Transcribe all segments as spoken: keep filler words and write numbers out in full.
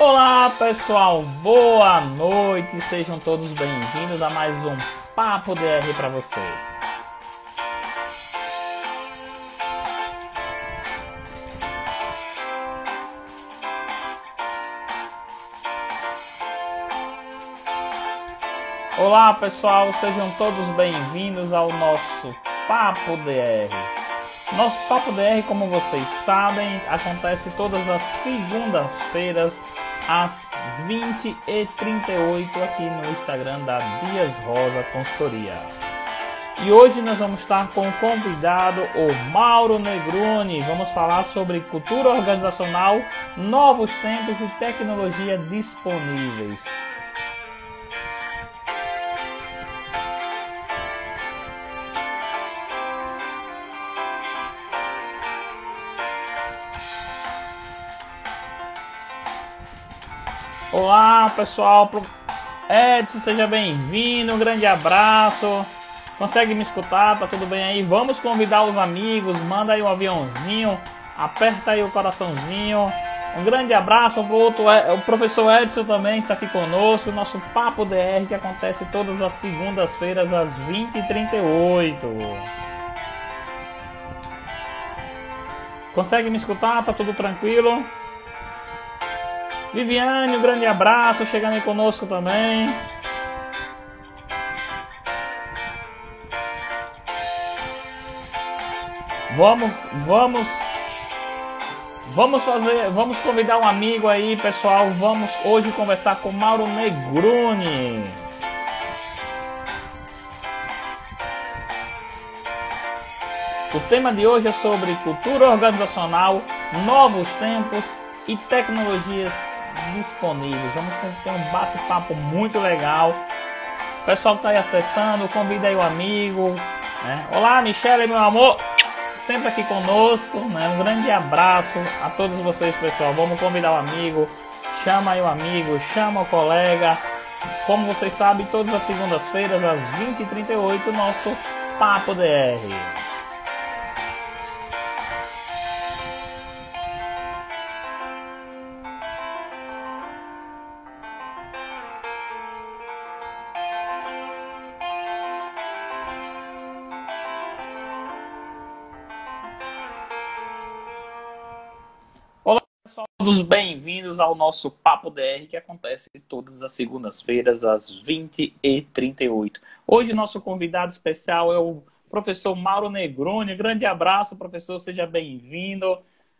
Olá pessoal, boa noite, sejam todos bem-vindos a mais um Papo D R para você. Olá pessoal, sejam todos bem-vindos ao nosso Papo D R. Nosso Papo D R, como vocês sabem, acontece todas as segundas-feiras às vinte e trinta e oito aqui no Instagram da Dias Rosa Consultoria. E hoje nós vamos estar com o convidado, o Mauro Negroni. Vamos falar sobre cultura organizacional, novos tempos e tecnologia disponíveis. Olá pessoal, Edson, seja bem-vindo, um grande abraço. Consegue me escutar? Tá tudo bem aí? Vamos convidar os amigos, manda aí um aviãozinho, aperta aí o coraçãozinho. Um grande abraço pro outro, o professor Edson também está aqui conosco, o nosso Papo D R que acontece todas as segundas-feiras às vinte e trinta e oito. Consegue me escutar? Tá tudo tranquilo? Viviane, um grande abraço, chegando aí conosco também. Vamos, vamos, vamos fazer, vamos convidar um amigo aí, pessoal. Vamos hoje conversar com Mauro Negroni. O tema de hoje é sobre cultura organizacional, novos tempos e tecnologias disponíveis. Vamos ter um bate-papo muito legal. O pessoal que está aí acessando, convida aí o amigo, né? Olá, Michele, meu amor, sempre aqui conosco, né? Um grande abraço a todos vocês, pessoal. Vamos convidar o amigo, chama aí o amigo, chama o colega. Como vocês sabem, todas as segundas-feiras às vinte e trinta e oito, nosso Papo D R. Todos bem-vindos ao nosso Papo D R, que acontece todas as segundas-feiras às vinte e trinta e oito. Hoje nosso convidado especial é o professor Mauro Negroni. Grande abraço, professor, seja bem-vindo.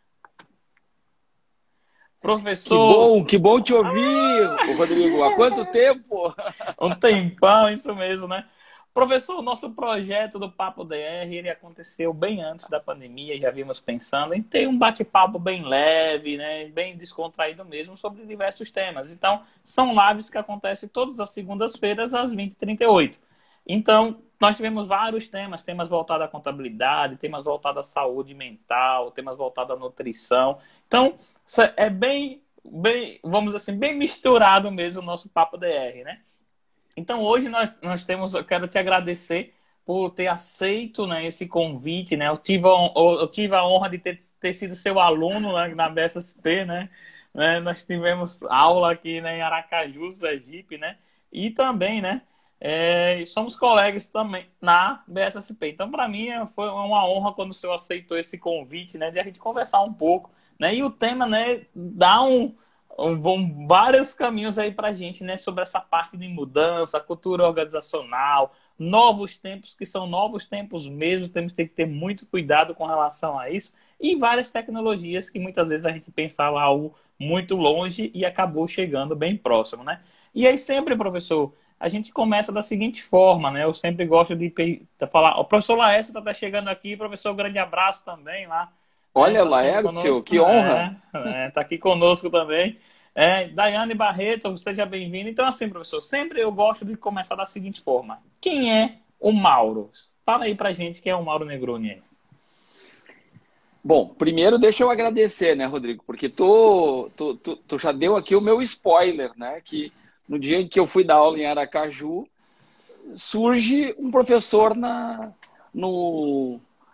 Professor... Que bom, que bom te ouvir, ah! Rodrigo. Há quanto tempo? Um tempão, isso mesmo, né? Professor, o nosso projeto do Papo D R, ele aconteceu bem antes da pandemia, já vimos pensando em ter um bate-papo bem leve, né, bem descontraído mesmo, sobre diversos temas. Então, são lives que acontecem todas as segundas-feiras, às vinte e trinta e oito. Então, nós tivemos vários temas, temas voltados à contabilidade, temas voltados à saúde mental, temas voltados à nutrição. Então, é bem, bem, vamos dizer assim, bem misturado mesmo o nosso Papo D R, né? Então hoje nós, nós temos, eu quero te agradecer por ter aceito, né, esse convite, né? Eu tive a, eu tive a honra de ter, ter sido seu aluno, né, na B S S P, né? né? Nós tivemos aula aqui, né, em Aracaju, Sergipe, né? E também, né, é, somos colegas também na B S S P. Então para mim foi uma honra quando o senhor aceitou esse convite, né, de a gente conversar um pouco, né? E o tema, né, dá um vão vários caminhos aí pra gente, né, sobre essa parte de mudança, cultura organizacional, novos tempos, que são novos tempos mesmo, temos que ter muito cuidado com relação a isso, e várias tecnologias que muitas vezes a gente pensava algo muito longe e acabou chegando bem próximo, né? E aí sempre, professor, a gente começa da seguinte forma, né? Eu sempre gosto de falar, o professor Laércio está chegando aqui, professor, um grande abraço também lá. Olha, é, tá Laércio, que honra! Está é, é, tá aqui conosco também. É, Daiane Barreto, seja bem-vindo. Então, assim, professor, sempre eu gosto de começar da seguinte forma. Quem é o Mauro? Fala aí pra gente quem é o Mauro Negroni. Bom, primeiro deixa eu agradecer, né, Rodrigo? Porque tu, tu, tu, tu já deu aqui o meu spoiler, né? Que no dia em que eu fui dar aula em Aracaju, surge um professor na, no...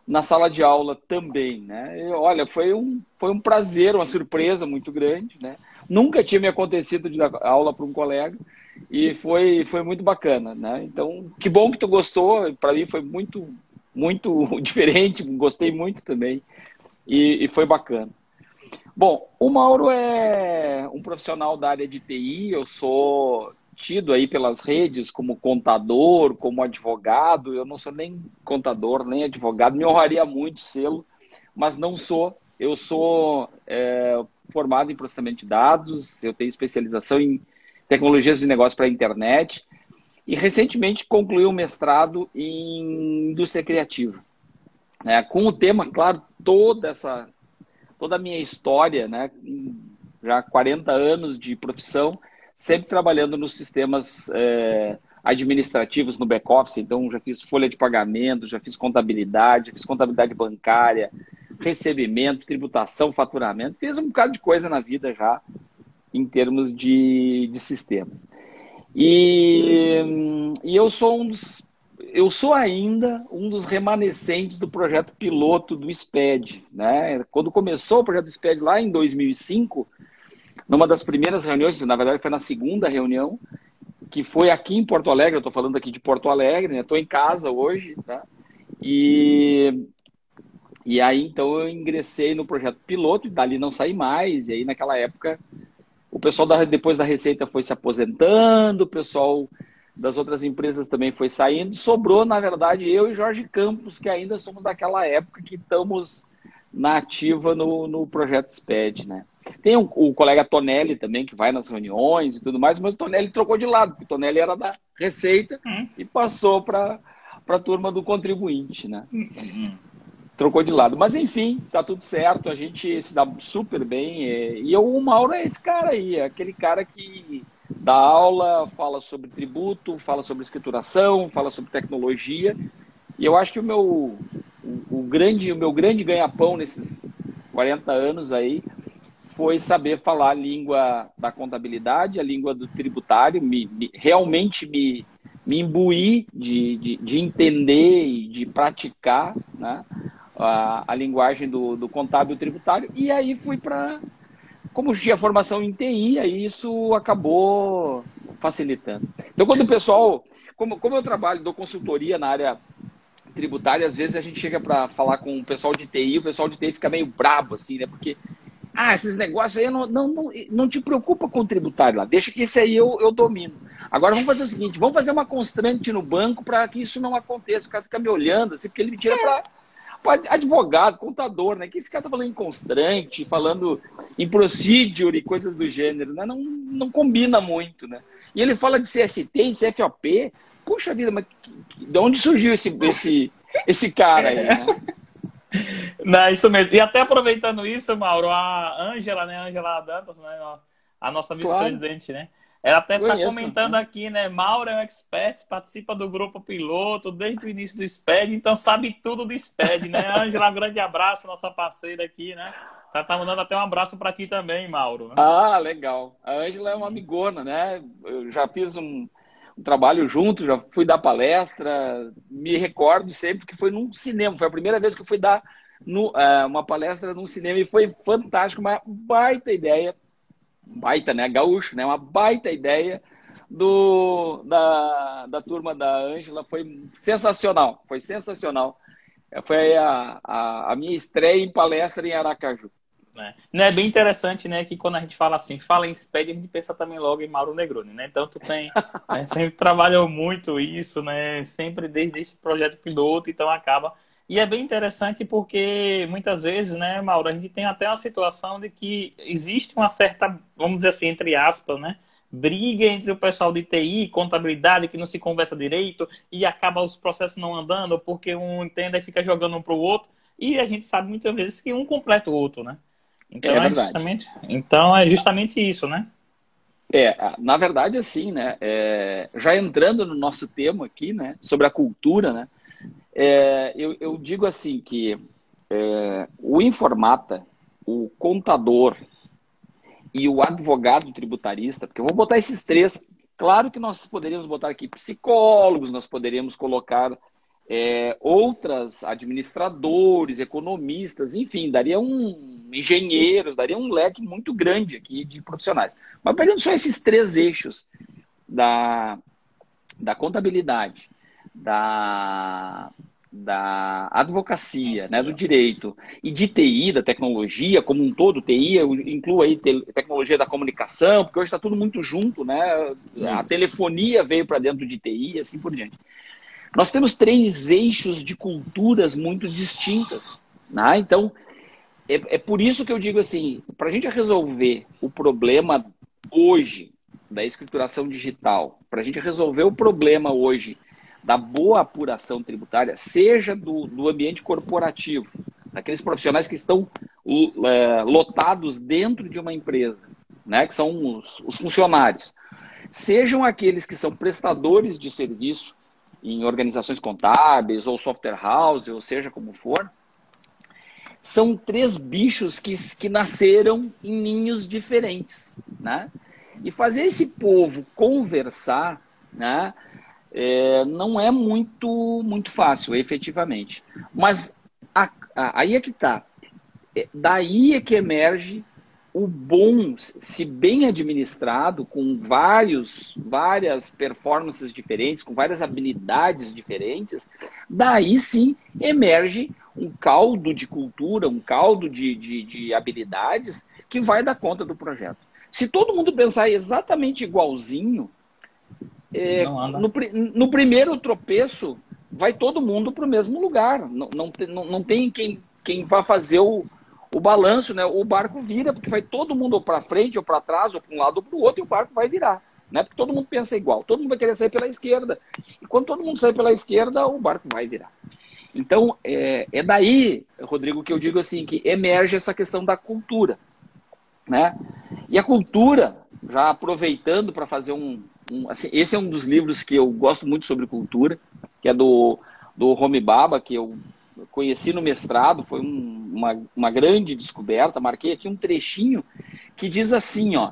na sala de aula também, né? E, olha, foi um, foi um prazer, uma surpresa muito grande, né? Nunca tinha me acontecido de dar aula para um colega e foi, foi muito bacana, né? Então, que bom que tu gostou, para mim foi muito, muito diferente, gostei muito também e, e foi bacana. Bom, o Mauro é um profissional da área de T I, eu sou tido aí pelas redes como contador, como advogado, eu não sou nem contador, nem advogado, me honraria muito sê-lo, mas não sou. Eu sou é, formado em processamento de dados, eu tenho especialização em tecnologias de negócio para a internet e recentemente concluí um mestrado em indústria criativa. É, com o tema, claro, toda essa toda a minha história, né, já quarenta anos de profissão, sempre trabalhando nos sistemas é, administrativos no back-office, então já fiz folha de pagamento, já fiz contabilidade, já fiz contabilidade bancária, recebimento, tributação, faturamento, fiz um bocado de coisa na vida já em termos de, de sistemas. E, e eu sou um dos Eu sou ainda um dos remanescentes do projeto piloto do SPED, né? Quando começou o projeto SPED lá em dois mil e cinco, numa das primeiras reuniões, na verdade foi na segunda reunião, que foi aqui em Porto Alegre, eu estou falando aqui de Porto Alegre, né? Estou em casa hoje, tá? E, e aí então eu ingressei no projeto piloto e dali não saí mais, e aí naquela época o pessoal da, depois da Receita foi se aposentando, o pessoal das outras empresas também foi saindo, sobrou, na verdade, eu e Jorge Campos, que ainda somos daquela época que estamos na ativa no, no projeto SPED, né? Tem um, o colega Tonelli também, que vai nas reuniões e tudo mais, mas o Tonelli trocou de lado, porque o Tonelli era da Receita hum. e passou para a turma do contribuinte, né? Hum. Trocou de lado. Mas, enfim, tá tudo certo, a gente se dá super bem. E eu, o Mauro é esse cara aí, é aquele cara que dá aula, fala sobre tributo, fala sobre escrituração, fala sobre tecnologia. E eu acho que o meu, o, o grande, o meu grande ganha-pão nesses quarenta anos aí foi saber falar a língua da contabilidade, a língua do tributário, me, me, realmente me, me imbuir de, de, de entender e de praticar, né, a, a linguagem do, do contábil tributário. E aí fui para... Como tinha formação em T I, aí isso acabou facilitando. Então, quando o pessoal... Como, como eu trabalho, dou consultoria na área tributária, às vezes a gente chega para falar com o pessoal de T I, o pessoal de T I fica meio brabo, assim, né? Porque, ah, esses negócios aí não, não, não, não te preocupa com o tributário lá, deixa que esse aí eu, eu domino. Agora vamos fazer o seguinte, vamos fazer uma constante no banco para que isso não aconteça. O cara fica me olhando, assim, porque ele me tira para... advogado, contador, né? Que esse cara tá falando em constante, falando em procedure e coisas do gênero, né? Não, não combina muito, né? E ele fala de C S T e C F O P. Puxa vida, mas de onde surgiu esse, esse, esse cara aí, né? Não, isso mesmo. E até aproveitando isso, Mauro, a Ângela, né? Ângela Dantas, né? A nossa vice-presidente, claro, né? Ela até está comentando aqui, né? Mauro é um expert, participa do grupo piloto desde o início do SPED, então sabe tudo do SPED, né? Ângela, um grande abraço, nossa parceira aqui, né? Tá, tá mandando até um abraço para ti também, Mauro. Né? Ah, legal. A Ângela é uma amigona, né? Eu já fiz um, um trabalho junto, já fui dar palestra, me recordo sempre que foi num cinema, foi a primeira vez que eu fui dar no, uh, uma palestra num cinema e foi fantástico, uma baita ideia. Baita, né? Gaúcho, né? Uma baita ideia do, da, da turma da Ângela. Foi sensacional, foi sensacional. Foi a, a, a minha estreia em palestra em Aracaju. É. Né, é bem interessante, né, que quando a gente fala assim, fala em SPED, a gente pensa também logo em Mauro Negroni, né? Então tu tem, né, sempre trabalhou muito isso, né? Sempre desde esse projeto piloto, então acaba... E é bem interessante porque muitas vezes, né, Mauro, a gente tem até uma situação de que existe uma certa, vamos dizer assim, entre aspas, né, briga entre o pessoal de T I, contabilidade, que não se conversa direito e acaba os processos não andando porque um entende e fica jogando um para o outro. E a gente sabe muitas vezes que um completa o outro, né? Então é, é justamente, então é justamente isso, né? É, na verdade, assim, né, é, já entrando no nosso tema aqui, né, sobre a cultura, né, É, eu, eu digo assim que é, o informata, o contador e o advogado tributarista, porque eu vou botar esses três, claro que nós poderíamos botar aqui psicólogos, nós poderíamos colocar é, outras administradores, economistas, enfim, daria um engenheiros, daria um leque muito grande aqui de profissionais. Mas pegando só esses três eixos da, da contabilidade, da, da advocacia, né, do direito e de T I, da tecnologia como um todo, T I, eu incluo aí te, tecnologia da comunicação, porque hoje está tudo muito junto, né? A telefonia veio para dentro de T I e assim por diante. Nós temos três eixos de culturas muito distintas, né? Então, é, é por isso que eu digo assim, para a gente resolver o problema hoje da escrituração digital, para a gente resolver o problema hoje da boa apuração tributária, seja do, do ambiente corporativo, daqueles profissionais que estão é, lotados dentro de uma empresa, né, que são os, os funcionários, sejam aqueles que são prestadores de serviço em organizações contábeis ou software house, ou seja como for, são três bichos que, que nasceram em ninhos diferentes, né? E fazer esse povo conversar, né, é, não é muito, muito fácil, efetivamente. Mas a, a, aí é que está. É, daí é que emerge o bom, se bem administrado, com vários, várias performances diferentes, com várias habilidades diferentes, daí sim emerge um caldo de cultura, um caldo de, de, de habilidades que vai dar conta do projeto. Se todo mundo pensar exatamente igualzinho, é, no, no primeiro tropeço, vai todo mundo para o mesmo lugar. Não, não, não, não tem quem, quem vá fazer o, o balanço, né? O barco vira, porque vai todo mundo ou para frente, ou para trás, ou para um lado ou para o outro, e o barco vai virar. Né? Porque todo mundo pensa igual, todo mundo vai querer sair pela esquerda. E quando todo mundo sai pela esquerda, o barco vai virar. Então, é, é daí, Rodrigo, que eu digo assim, que emerge essa questão da cultura. Né? E a cultura, já aproveitando para fazer um, um... assim, esse é um dos livros que eu gosto muito sobre cultura, que é do, do Homi Bhabha, que eu conheci no mestrado, foi um, uma, uma grande descoberta. Marquei aqui um trechinho que diz assim, ó,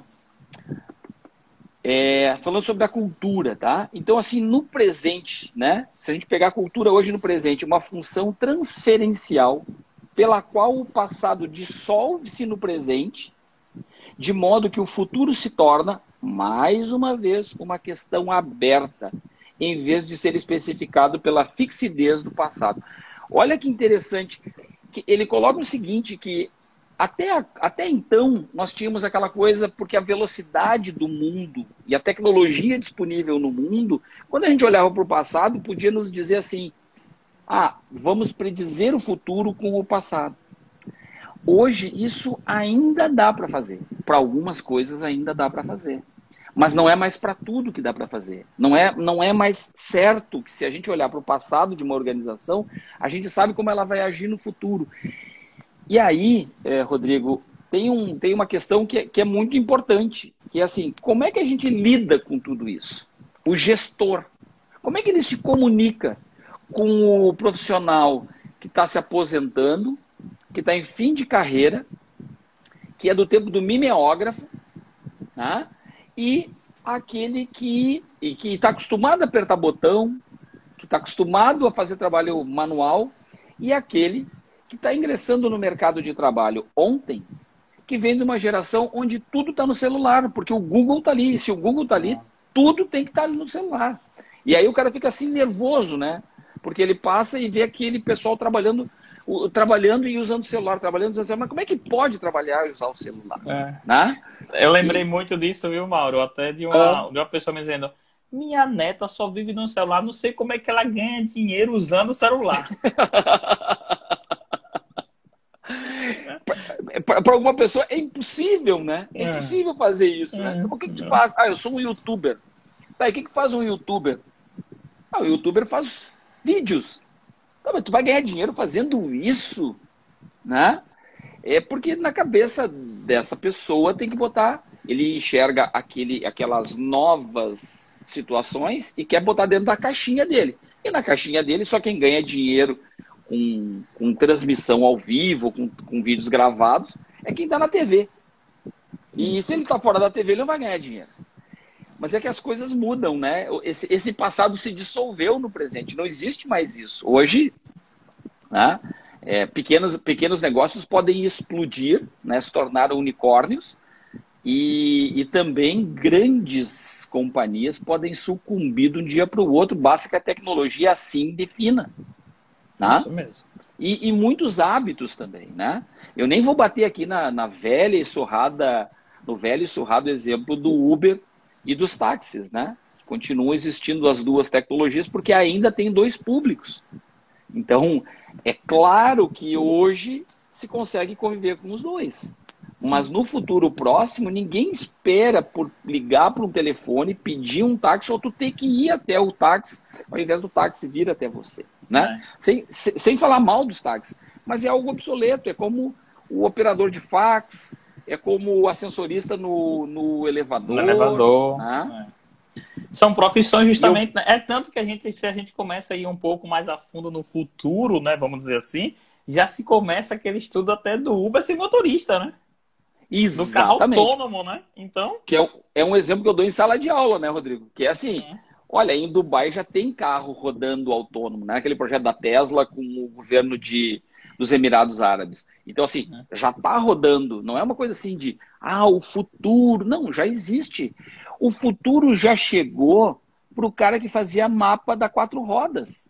é, falando sobre a cultura, tá? Então, assim, no presente, né? Se a gente pegar a cultura hoje no presente, uma função transferencial pela qual o passado dissolve-se no presente, de modo que o futuro se torna, mais uma vez, uma questão aberta, em vez de ser especificado pela fixidez do passado. Olha que interessante, que ele coloca o seguinte, que até, até então nós tínhamos aquela coisa, porque a velocidade do mundo e a tecnologia disponível no mundo, quando a gente olhava para o passado, podia nos dizer assim, ah, vamos predizer o futuro com o passado. Hoje, isso ainda dá para fazer. Para algumas coisas ainda dá para fazer. Mas não é mais para tudo que dá para fazer. Não é, não é mais certo que se a gente olhar para o passado de uma organização, a gente sabe como ela vai agir no futuro. E aí, é, Rodrigo, tem, um, tem uma questão que é, que é muito importante, que é assim, como é que a gente lida com tudo isso? O gestor, como é que ele se comunica com o profissional que está se aposentando, que está em fim de carreira, que é do tempo do mimeógrafo, né? E aquele que está acostumado a apertar botão, que está acostumado a fazer trabalho manual, e aquele que está ingressando no mercado de trabalho ontem, que vem de uma geração onde tudo está no celular, porque o Google está ali, e se o Google está ali, tudo tem que estar tá ali no celular. E aí o cara fica assim nervoso, né? Porque ele passa e vê aquele pessoal trabalhando... O, trabalhando e usando o celular, trabalhando e usando o celular. Mas como é que pode trabalhar e usar o celular? É. Né? Eu lembrei e... muito disso, viu, Mauro? Até de uma, ah. de uma pessoa me dizendo, minha neta só vive no celular, não sei como é que ela ganha dinheiro usando o celular. Para alguma pessoa é impossível, né? É, é. impossível fazer isso, é. né? Então, o que, que tu faz? Ah, eu sou um youtuber. Tá, e o que, que faz um youtuber? Ah, o youtuber faz vídeos. Tá, mas tu vai ganhar dinheiro fazendo isso, né? É porque na cabeça dessa pessoa tem que botar, ele enxerga aquele, aquelas novas situações e quer botar dentro da caixinha dele. E na caixinha dele só quem ganha dinheiro com, com transmissão ao vivo, com, com vídeos gravados, é quem está na T V. E se ele está fora da T V, ele não vai ganhar dinheiro. Mas é que as coisas mudam, né? Esse, esse passado se dissolveu no presente, não existe mais isso. Hoje, né, é, pequenos, pequenos negócios podem explodir, né, se tornar unicórnios, e, e também grandes companhias podem sucumbir de um dia para o outro, basta que a tecnologia assim defina. Né? Isso mesmo. E, e muitos hábitos também, né? Eu nem vou bater aqui na, na velha e surrada, no velho e surrado exemplo do Uber e dos táxis, né? Continuam existindo as duas tecnologias porque ainda tem dois públicos. Então, é claro que hoje se consegue conviver com os dois. Mas no futuro próximo, ninguém espera por ligar para um telefone, pedir um táxi, ou tu ter que ir até o táxi, ao invés do táxi vir até você. Né? É. Sem, sem, sem falar mal dos táxis. Mas é algo obsoleto, é como o operador de fax, é como o ascensorista no, no elevador. No elevador. Né? É. São profissões justamente, eu... né? É tanto que a gente, se a gente começa a ir um pouco mais a fundo no futuro, né, vamos dizer assim, já se começa aquele estudo até do Uber sem motorista, né? Exatamente. Do carro autônomo, né? Então... Que é, é um exemplo que eu dou em sala de aula, né, Rodrigo? Que é assim, é. olha, em Dubai já tem carro rodando autônomo, né? Aquele projeto da Tesla com o governo de, dos Emirados Árabes. Então, assim, é. já está rodando. Não é uma coisa assim de, ah, o futuro. Não, já existe. O futuro já chegou para o cara que fazia mapa da quatro rodas.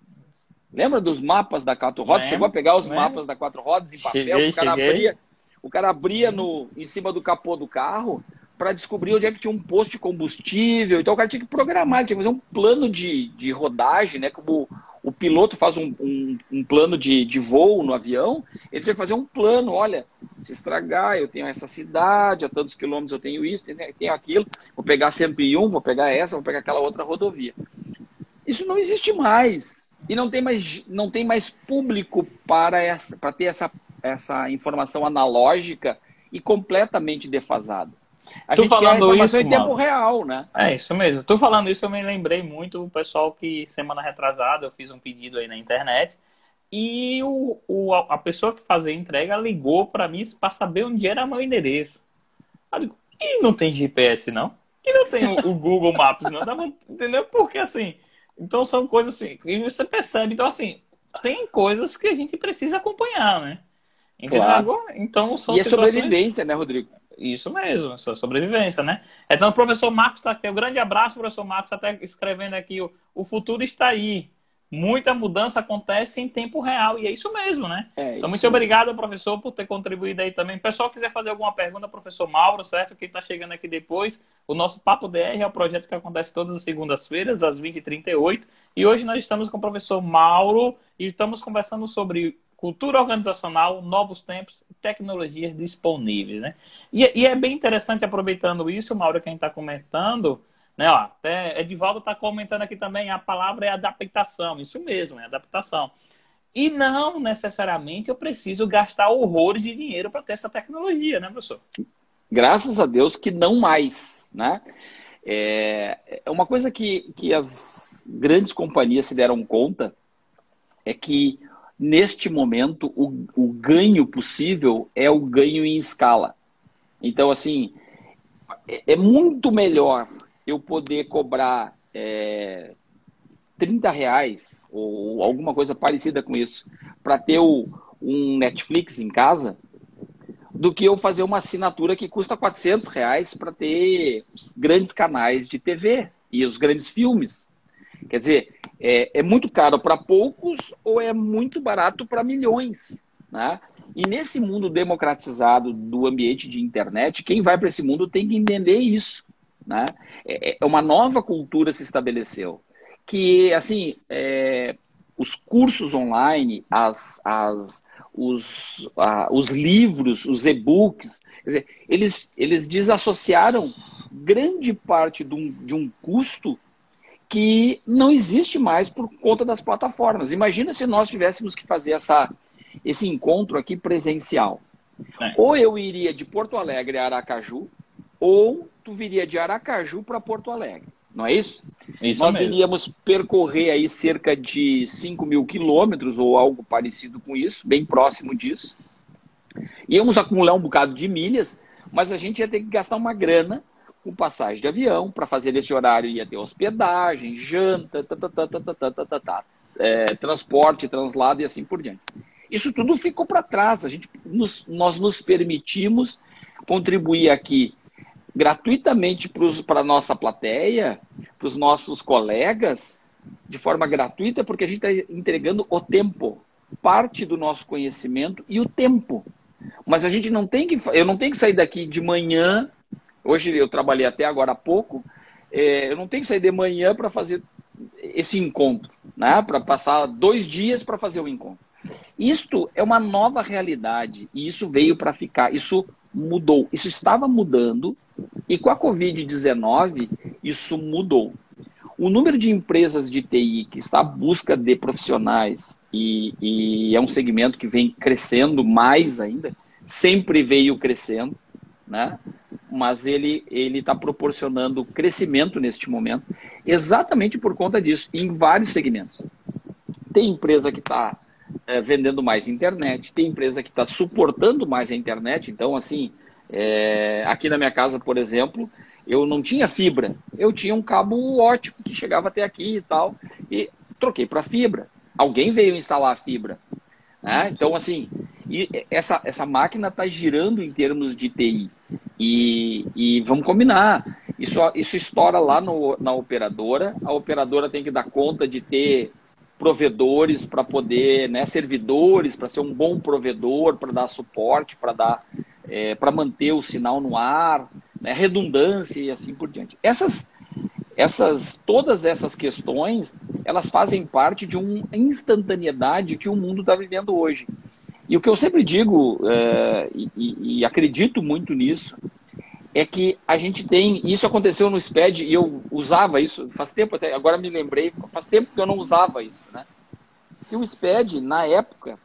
Lembra dos mapas da quatro rodas? Chegou a pegar os lembra. mapas da quatro rodas em papel? Cheguei, o cara cheguei. abria... O cara abria no, em cima do capô do carro para descobrir onde é que tinha um posto de combustível. Então o cara tinha que programar, ele tinha que fazer um plano de, de rodagem, né? Como o piloto faz um, um, um plano de, de voo no avião, ele tinha que fazer um plano. Olha, se estragar, eu tenho essa cidade, a tantos quilômetros eu tenho isso, tenho aquilo. Vou pegar cento e um, vou pegar essa, vou pegar aquela outra rodovia. Isso não existe mais. E não tem mais, não tem mais público para, essa, para ter essa essa informação analógica e completamente defasada. A tu gente falando quer a informação isso, em tempo mano, real, né? É isso mesmo. Tu falando isso, eu me lembrei muito o pessoal que semana retrasada eu fiz um pedido aí na internet e o, o, a pessoa que fazia a entrega ligou para mim para saber onde era meu endereço. Eu digo, e não tem G P S não? E não tem o, o Google Maps não? Entendeu? Porque assim, então são coisas assim, e você percebe, então assim, tem coisas que a gente precisa acompanhar, né? Claro. Então, são e é situações... sobrevivência, né, Rodrigo? Isso mesmo, essa sobrevivência, né? Então, o professor Marcos está aqui. Um grande abraço, professor Marcos, até escrevendo aqui. O, o futuro está aí. Muita mudança acontece em tempo real. E é isso mesmo, né? É então, muito mesmo. obrigado, professor, por ter contribuído aí também. O pessoal quiser fazer alguma pergunta, professor Mauro, certo? Quem está chegando aqui depois, o nosso Papo D R é o projeto que acontece todas as segundas-feiras, às vinte e trinta e oito. E hoje nós estamos com o professor Mauro e estamos conversando sobre cultura organizacional, novos tempos, tecnologias disponíveis, né? E, e é bem interessante, aproveitando isso, Mauro, que a gente está comentando, né? Ó, até Edivaldo está comentando aqui também, a palavra é adaptação, isso mesmo, é adaptação. E não necessariamente eu preciso gastar horrores de dinheiro para ter essa tecnologia, né, professor? Graças a Deus que não mais, né? É, é uma coisa que, que as grandes companhias se deram conta é que neste momento, o, o ganho possível é o ganho em escala. Então, assim, é, é muito melhor eu poder cobrar é, trinta reais ou alguma coisa parecida com isso para ter o, um Netflix em casa do que eu fazer uma assinatura que custa quatrocentos reais para ter os grandes canais de T V e os grandes filmes. Quer dizer, é, é muito caro para poucos ou é muito barato para milhões, né? E nesse mundo democratizado do ambiente de internet, quem vai para esse mundo tem que entender isso, né? É, é uma nova cultura se estabeleceu, que assim, é, os cursos online, as, as, os, a, os livros, os e-books, quer dizer, eles, eles desassociaram grande parte de um, de um custo que não existe mais por conta das plataformas. Imagina se nós tivéssemos que fazer essa, esse encontro aqui presencial. É. Ou eu iria de Porto Alegre a Aracaju, ou tu viria de Aracaju para Porto Alegre. Não é isso? Isso nós mesmo. Iríamos percorrer aí cerca de cinco mil quilômetros, ou algo parecido com isso, bem próximo disso. Íamos acumular um bocado de milhas, mas a gente ia ter que gastar uma grana com passagem de avião, para fazer nesse horário ia ter hospedagem, janta, tá, tá, tá, tá, tá, tá, tá, tá, é, transporte, translado e assim por diante. Isso tudo ficou para trás. A gente, nos, nós nos permitimos contribuir aqui gratuitamente para a nossa plateia, para os nossos colegas, de forma gratuita, porque a gente está entregando o tempo, parte do nosso conhecimento e o tempo. Mas a gente não tem que, eu não tenho que sair daqui de manhã, hoje eu trabalhei até agora há pouco, é, eu não tenho que sair de manhã para fazer esse encontro, né? Para passar dois dias para fazer o encontro. Isto é uma nova realidade e isso veio para ficar, isso mudou, isso estava mudando e com a covid dezenove isso mudou. O número de empresas de T I que está à busca de profissionais e, e é um segmento que vem crescendo mais ainda, sempre veio crescendo, né? Mas ele ele está proporcionando crescimento neste momento, exatamente por conta disso, em vários segmentos. Tem empresa que está é, vendendo mais internet, tem empresa que está suportando mais a internet, então assim, é, aqui na minha casa, por exemplo, eu não tinha fibra, eu tinha um cabo ótico que chegava até aqui e tal, e troquei para fibra. Alguém veio instalar a fibra, né? Então, assim, e essa, essa máquina está girando em termos de T I. E, e vamos combinar, isso, isso estoura lá no, na operadora, a operadora tem que dar conta de ter provedores para poder, né, servidores, para ser um bom provedor, para dar suporte, para dar, é, para manter o sinal no ar, né, redundância e assim por diante. Essas, essas, todas essas questões, elas fazem parte de uma instantaneidade que o mundo está vivendo hoje. E o que eu sempre digo, é, e, e acredito muito nisso, é que a gente tem, e isso aconteceu no SPED, e eu usava isso, faz tempo até, agora me lembrei, faz tempo que eu não usava isso, né? Que o SPED, na época,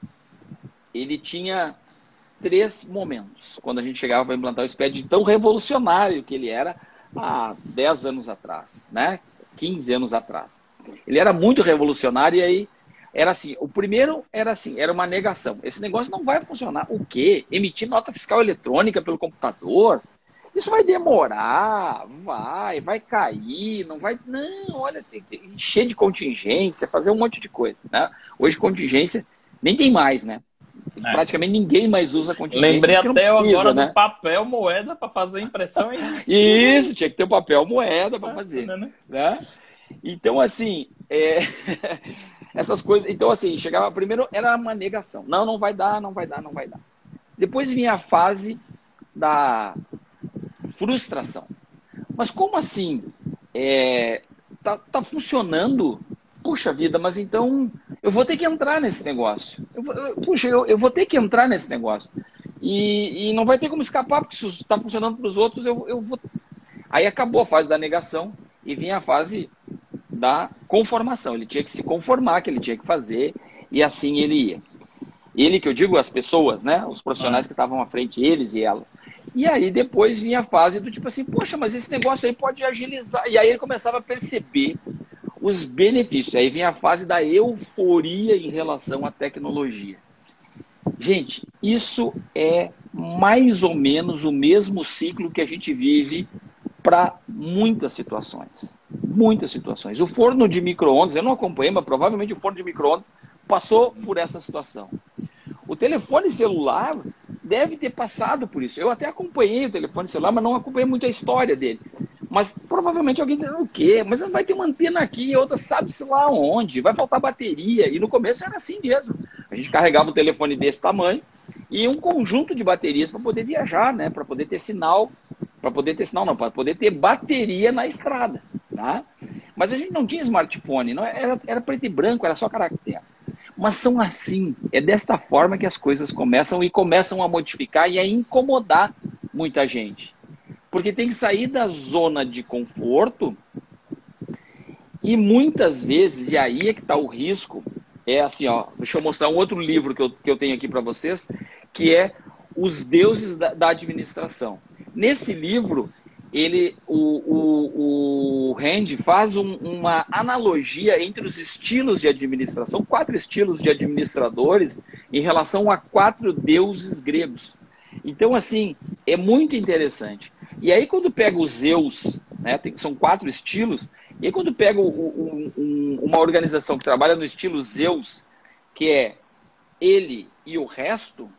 ele tinha três momentos, quando a gente chegava para implantar o SPED, tão revolucionário que ele era há dez anos atrás, né? quinze anos atrás. Ele era muito revolucionário e aí era assim, o primeiro era assim, era uma negação. Esse negócio não vai funcionar. O quê? Emitir nota fiscal eletrônica pelo computador? Isso vai demorar, vai, vai cair, não vai... Não, olha, tem que encher de contingência, fazer um monte de coisa, né? Hoje contingência nem tem mais, né? É. Praticamente ninguém mais usa contingência. Lembrei até precisa, agora né? do papel moeda para fazer impressão. Hein? Isso, tinha que ter o papel moeda para fazer. Né? Né? Então, assim, é... essas coisas... Então, assim, chegava primeiro, era uma negação. Não, não vai dar, não vai dar, não vai dar. Depois vinha a fase da frustração. Mas como assim? É... Tá, tá funcionando? Puxa vida, mas então eu vou ter que entrar nesse negócio. Eu, eu, puxa, eu, eu vou ter que entrar nesse negócio. E, e não vai ter como escapar, porque se está funcionando para os outros, eu, eu vou... Aí acabou a fase da negação e vinha a fase da conformação. Ele tinha que se conformar, que ele tinha que fazer, e assim ele ia. Ele, que eu digo, as pessoas, né? Os profissionais que estavam à frente, eles e elas. E aí depois vinha a fase do tipo assim, poxa, mas esse negócio aí pode agilizar. E aí ele começava a perceber os benefícios. Aí vem a fase da euforia em relação à tecnologia. Gente, isso é mais ou menos o mesmo ciclo que a gente vive para muitas situações. Muitas situações. O forno de micro-ondas, eu não acompanhei, mas provavelmente o forno de micro-ondas passou por essa situação. O telefone celular deve ter passado por isso. Eu até acompanhei o telefone celular, mas não acompanhei muito a história dele. Mas provavelmente alguém dizendo o quê? Mas vai ter uma antena aqui, outra sabe-se lá onde, vai faltar bateria. E no começo era assim mesmo. A gente carregava um telefone desse tamanho e um conjunto de baterias para poder viajar, né? Para poder ter sinal, para poder ter sinal não, para poder ter bateria na estrada. Tá? Mas a gente não tinha smartphone, não era, era preto e branco, era só caractere. Mas são assim, é desta forma que as coisas começam e começam a modificar e a incomodar muita gente. Porque tem que sair da zona de conforto e muitas vezes, e aí é que está o risco, é assim, ó, deixa eu mostrar um outro livro que eu, que eu tenho aqui para vocês, que é Os Deuses da, da Administração. Nesse livro, ele, o, o, o Rand faz um, uma analogia entre os estilos de administração, quatro estilos de administradores em relação a quatro deuses gregos. Então, assim, é muito interessante. E aí quando pega os Zeus, né, tem, são quatro estilos, e aí quando pega o, o, um, uma organização que trabalha no estilo Zeus, que é ele e o resto,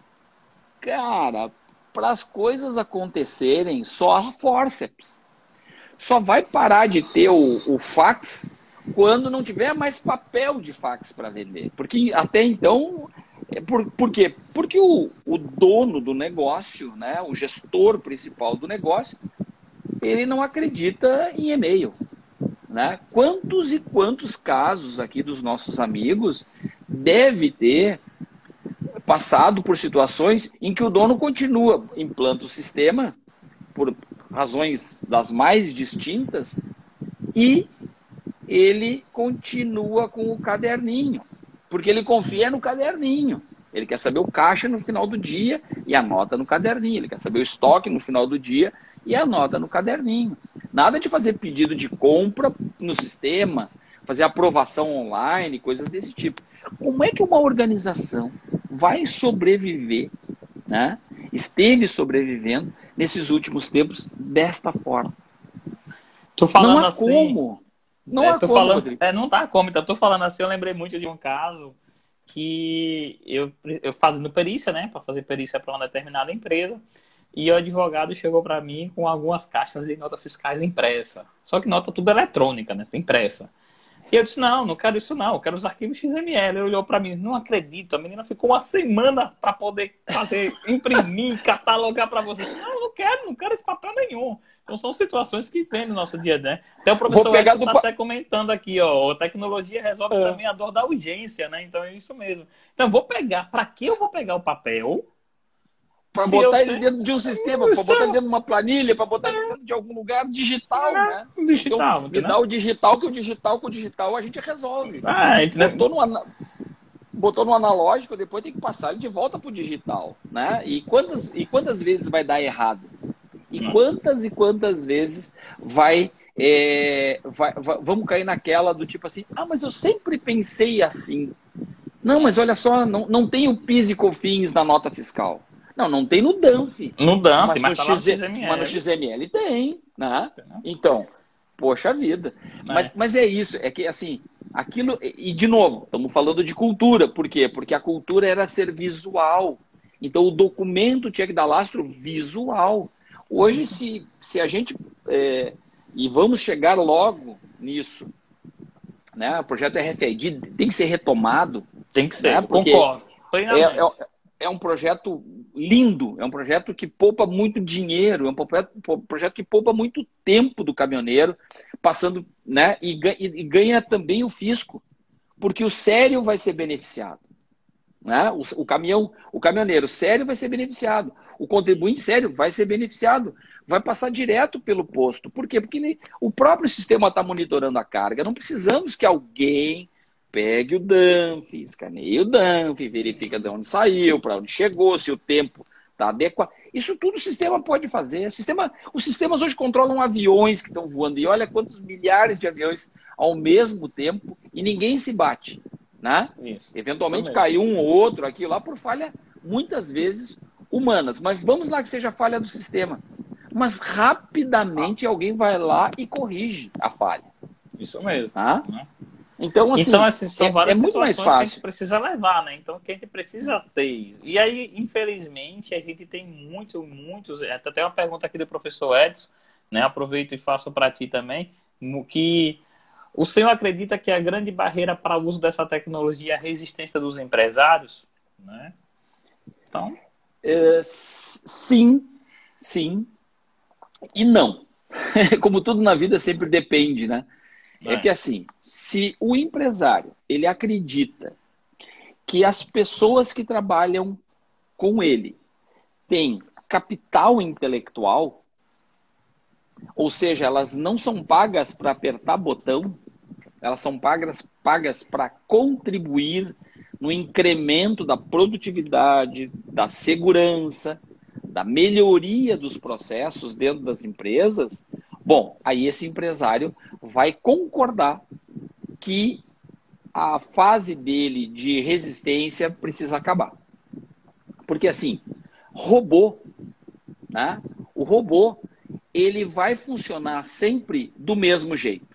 cara, para as coisas acontecerem, só a forceps. Só vai parar de ter o, o fax quando não tiver mais papel de fax para vender. Porque até então, por, por quê? Porque o, o dono do negócio, né, o gestor principal do negócio, ele não acredita em e-mail. Né? Quantos e quantos casos aqui dos nossos amigos deve ter passado por situações em que o dono continua, implanta o sistema, por razões das mais distintas, e ele continua com o caderninho, porque ele confia no caderninho. Ele quer saber o caixa no final do dia e anota no caderninho. Ele quer saber o estoque no final do dia e anota no caderninho. Nada de fazer pedido de compra no sistema, fazer aprovação online, coisas desse tipo. Como é que uma organização vai sobreviver, né? Esteve sobrevivendo nesses últimos tempos desta forma? Tô falando não há assim, como. Não é, há tô como, falando, Rodrigo. é, não tá como, então tô falando assim, eu lembrei muito de um caso que eu, eu fazendo perícia, né, para fazer perícia para uma determinada empresa, e o advogado chegou para mim com algumas caixas de notas fiscais impressa. Só que nota tudo eletrônica, né, impressa. E eu disse, não, não quero isso não, eu quero os arquivos X M L. Ele olhou para mim, não acredito, a menina ficou uma semana para poder fazer, imprimir, catalogar para vocês. Não, não quero, não quero esse papel nenhum. Então são situações que tem no nosso dia, né? Até o professor Edson está até comentando aqui, ó, a tecnologia resolve é. também a dor da urgência, né? Então é isso mesmo. Então eu vou pegar, para que eu vou pegar o papel? Para botar ele tenho... dentro de um sistema, para botar ele dentro de uma planilha, para botar ele dentro de algum lugar digital, é, né? Digital, então, me dá o digital, que o digital com o digital a gente resolve. Ah, a gente botou, no ana... botou no analógico, depois tem que passar ele de volta para o digital, né? E quantas, e quantas vezes vai dar errado? E Não. quantas e quantas vezes vai, é, vai, vai... Vamos cair naquela do tipo assim, ah, mas eu sempre pensei assim. Não, mas olha só, não, não tem o PIS e COFINS na nota fiscal. Não, não tem no D A N F. No D A N F, mas, mas, no tá X... no X M L. mas no X M L tem, né? Então, poxa vida. É. Mas, mas é isso, é que assim, aquilo... E de novo, estamos falando de cultura. Por quê? Porque a cultura era ser visual. Então o documento tinha que dar lastro visual. Hoje, se, se a gente... É, e vamos chegar logo nisso, né? O projeto R F I D tem que ser retomado. Tem que ser, né? concordo. É, é, é um projeto lindo, é um projeto que poupa muito dinheiro, é um projeto, um projeto que poupa muito tempo do caminhoneiro, passando, né? E, e ganha também o fisco, porque o sério vai ser beneficiado. Né? O, o, caminhão, o caminhoneiro sério vai ser beneficiado, o contribuinte sério vai ser beneficiado, vai passar direto pelo posto. Por quê? Porque ele, o próprio sistema está monitorando a carga, não precisamos que alguém pegue o D A N F, escaneie o D A N F, verifica de onde saiu, para onde chegou, se o tempo está adequado. Isso tudo o sistema pode fazer. O sistema, os sistemas hoje controlam aviões que estão voando, e olha quantos milhares de aviões ao mesmo tempo, e ninguém se bate. Né? Isso, Eventualmente isso cai um ou outro aqui lá por falha, muitas vezes, humanas. Mas vamos lá que seja falha do sistema. Mas rapidamente ah. alguém vai lá e corrige a falha. Isso mesmo. Tá? Né? Então, assim, então, assim são é, várias é muito mais fácil. Que a gente precisa levar, né? Então, que a gente precisa ter. E aí, infelizmente, a gente tem muito, muitos... Até uma pergunta aqui do professor Edson, né? Aproveito e faço para ti também, que... O senhor acredita que a grande barreira para o uso dessa tecnologia é a resistência dos empresários? Né? Então... É, sim, sim e não. Como tudo na vida sempre depende, né? É. é que assim, se o empresário ele acredita que as pessoas que trabalham com ele têm capital intelectual, ou seja, elas não são pagas para apertar botão, elas são pagas, pagas para contribuir no incremento da produtividade, da segurança, da melhoria dos processos dentro das empresas. Bom, aí esse empresário vai concordar que a fase dele de resistência precisa acabar. Porque assim, robô, né? O robô, ele vai funcionar sempre do mesmo jeito.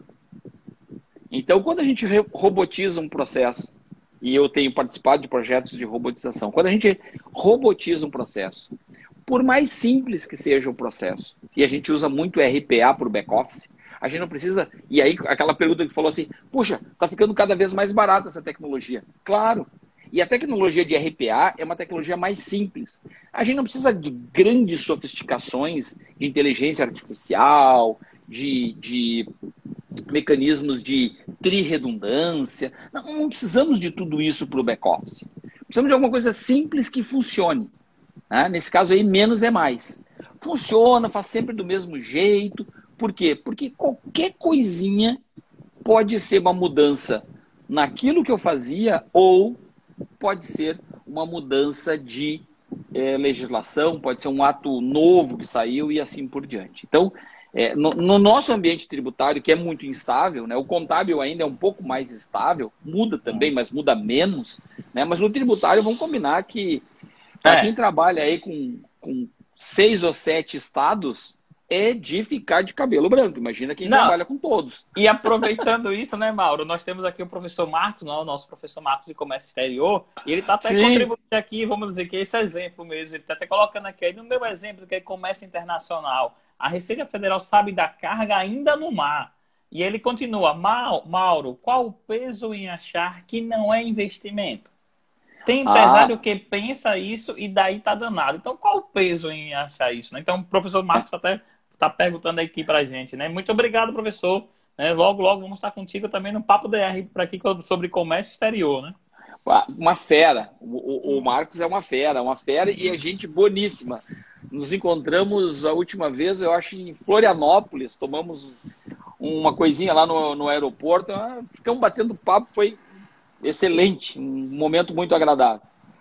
Então, quando a gente robotiza um processo, e eu tenho participado de projetos de robotização, quando a gente robotiza um processo, por mais simples que seja o processo, e a gente usa muito R P A para o back-office, a gente não precisa... E aí, aquela pergunta que falou assim, puxa, está ficando cada vez mais barata essa tecnologia. Claro. E a tecnologia de R P A é uma tecnologia mais simples. A gente não precisa de grandes sofisticações de inteligência artificial, de, de mecanismos de trirredundância. Não, não precisamos de tudo isso para o back-office. Precisamos de alguma coisa simples que funcione. Né? Nesse caso aí, menos é mais. Funciona, faz sempre do mesmo jeito. Por quê? Porque qualquer coisinha pode ser uma mudança naquilo que eu fazia ou pode ser uma mudança de é, legislação, pode ser um ato novo que saiu e assim por diante. Então, é, no, no nosso ambiente tributário, que é muito instável, né, o contábil ainda é um pouco mais estável, muda também, mas muda menos, né, mas no tributário vamos combinar que para É. quem trabalha aí com, com seis ou sete estados, é de ficar de cabelo branco. Imagina quem Não. trabalha com todos. E aproveitando isso, né, Mauro? Nós temos aqui o professor Marcos, não, o nosso professor Marcos de Comércio Exterior, e ele está até Sim. contribuindo aqui, vamos dizer que esse exemplo mesmo, ele está até colocando aqui, aí no meu exemplo, que é comércio internacional, a Receita Federal sabe da carga ainda no mar. E ele continua, Mauro, qual o peso em achar que não é investimento? Tem empresário ah. que pensa isso e daí tá danado. Então, qual o peso em achar isso? Né? Então, o professor Marcos até está perguntando aqui para a gente, né? Muito obrigado, professor. Né? Logo, logo vamos estar contigo também no Papo D R para aqui sobre comércio exterior, né? Uma fera. O, o, o Marcos é uma fera, uma fera e a gente boníssima. Nos encontramos a última vez, eu acho, em Florianópolis. Tomamos uma coisinha lá no, no aeroporto. Ficamos batendo papo, foi excelente, um momento muito agradável.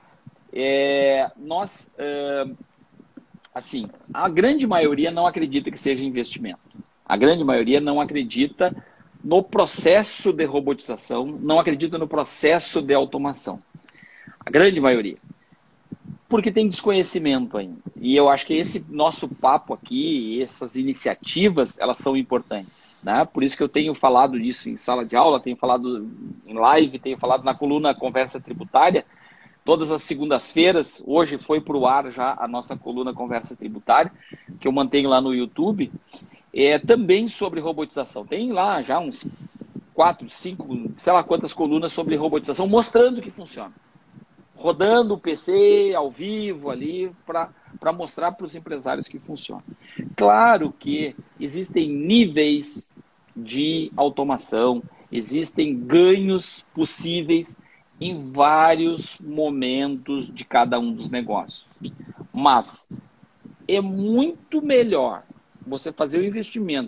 É, nós... É, Assim, a grande maioria não acredita que seja investimento. A grande maioria não acredita no processo de robotização, não acredita no processo de automação. A grande maioria. Porque tem desconhecimento ainda. E eu acho que esse nosso papo aqui, essas iniciativas, elas são importantes. Né? Por isso que eu tenho falado disso em sala de aula, tenho falado em live, tenho falado na coluna Conversa Tributária, todas as segundas-feiras. Hoje foi para o ar já a nossa coluna Conversa Tributária, que eu mantenho lá no YouTube, é também sobre robotização. Tem lá já uns quatro, cinco, sei lá quantas colunas sobre robotização, mostrando que funciona. Rodando o P C ao vivo ali, para mostrar para os empresários que funciona. Claro que existem níveis de automação, existem ganhos possíveis em vários momentos de cada um dos negócios. Mas é muito melhor você fazer o investimento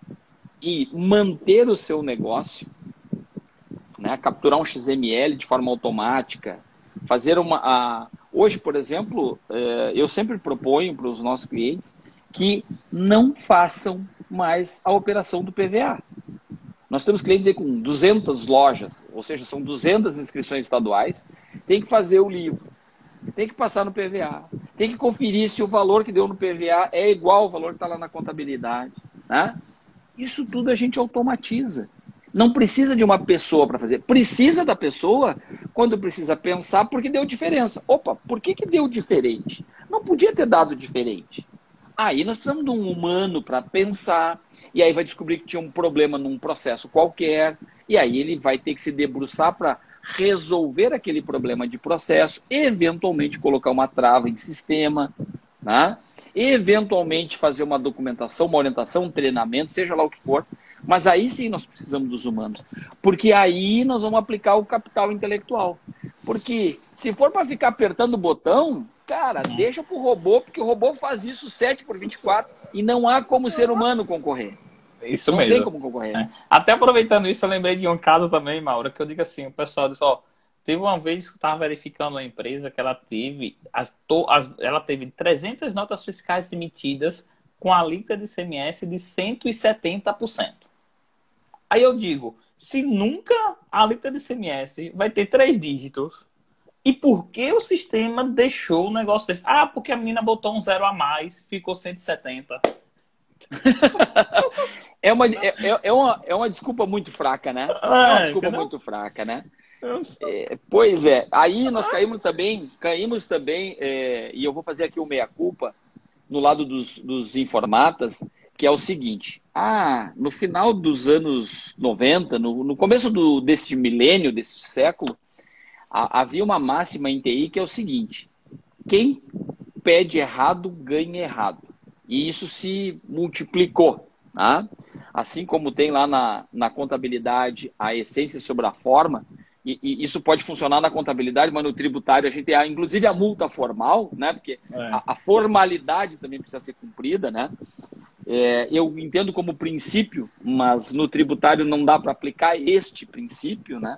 e manter o seu negócio, né, capturar um X M L de forma automática, fazer uma... A... Hoje, por exemplo, eu sempre proponho para os nossos clientes que não façam mais a operação do P V A. Nós temos clientes aí com duzentas lojas, ou seja, são duzentas inscrições estaduais, tem que fazer o livro, tem que passar no P V A, tem que conferir se o valor que deu no P V A é igual ao valor que está lá na contabilidade. Né? Isso tudo a gente automatiza. Não precisa de uma pessoa para fazer. Precisa da pessoa quando precisa pensar porque deu diferença. Opa, por que, que deu diferente? Não podia ter dado diferente. Aí nós precisamos de um humano para pensar, e aí vai descobrir que tinha um problema num processo qualquer, e aí ele vai ter que se debruçar para resolver aquele problema de processo, eventualmente colocar uma trava em sistema, né? Eventualmente fazer uma documentação, uma orientação, um treinamento, seja lá o que for, mas aí sim nós precisamos dos humanos, porque aí nós vamos aplicar o capital intelectual. Porque se for para ficar apertando o botão, cara, deixa pro robô, porque o robô faz isso sete por vinte e quatro e não há como ser humano concorrer. Isso não mesmo. Não tem como concorrer. É. Até aproveitando isso, eu lembrei de um caso também, Mauro, que eu digo assim, o pessoal disse, ó, teve uma vez que eu estava verificando uma empresa que ela teve, as, to, as, ela teve trezentas notas fiscais emitidas com a alíquota de I C M S de cento e setenta por cento. Aí eu digo, se nunca a alíquota de I C M S vai ter três dígitos, e por que o sistema deixou o negócio desse? Ah, porque a menina botou um zero a mais, ficou cento e setenta. É uma, é, é, uma, é uma desculpa muito fraca, né? É uma É, desculpa entendeu? muito fraca, né? Eu sou- É, pois é, aí nós caímos também, caímos também, é, e eu vou fazer aqui o meia-culpa, no lado dos, dos informatas, que é o seguinte: ah, no final dos anos noventa, no, no começo do, desse milênio, desse século, a, havia uma máxima em T I que é o seguinte: quem pede errado, ganha errado. E isso se multiplicou, tá? Assim como tem lá na, na contabilidade a essência sobre a forma, e, e isso pode funcionar na contabilidade, mas no tributário a gente tem, a, inclusive, a multa formal, né? Porque é, a, a formalidade também precisa ser cumprida, né? É, eu entendo como princípio, mas no tributário não dá para aplicar este princípio, né?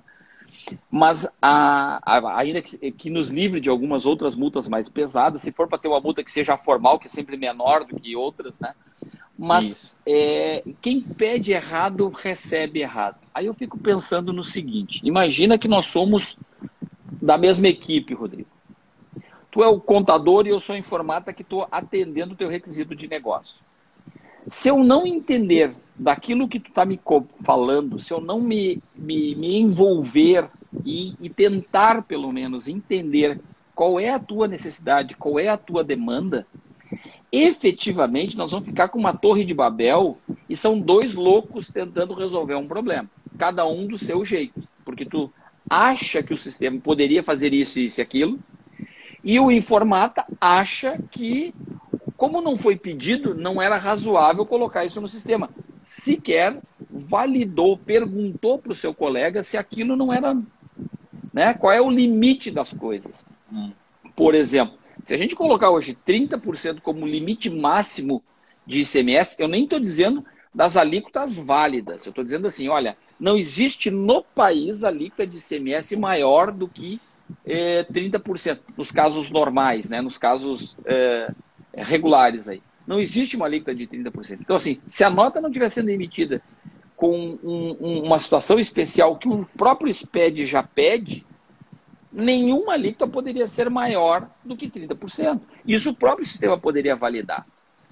Mas a, a, ainda que, que nos livre de algumas outras multas mais pesadas, se for para ter uma multa que seja formal, que é sempre menor do que outras, né? Mas é, quem pede errado, recebe errado. Aí eu fico pensando no seguinte: imagina que nós somos da mesma equipe, Rodrigo. Tu é o contador e eu sou a informata que estou atendendo o teu requisito de negócio. Se eu não entender daquilo que tu está me falando, se eu não me, me, me envolver e, e tentar, pelo menos, entender qual é a tua necessidade, qual é a tua demanda, efetivamente nós vamos ficar com uma torre de Babel e são dois loucos tentando resolver um problema, cada um do seu jeito, porque tu acha que o sistema poderia fazer isso, isso e aquilo, e o informata acha que, como não foi pedido, não era razoável colocar isso no sistema. Sequer validou, perguntou para o seu colega se aquilo não era... Né? Qual é o limite das coisas? Hum. Por exemplo, se a gente colocar hoje trinta por cento como limite máximo de I C M S, eu nem estou dizendo das alíquotas válidas. Eu estou dizendo assim, olha, não existe no país alíquota de I C M S maior do que eh, trinta por cento, nos casos normais, né? Nos casos... Eh, regulares aí. Não existe uma alíquota de trinta por cento. Então, assim, se a nota não estiver sendo emitida com um, um, uma situação especial que o próprio S P E D já pede, nenhuma alíquota poderia ser maior do que trinta por cento. Isso o próprio sistema poderia validar.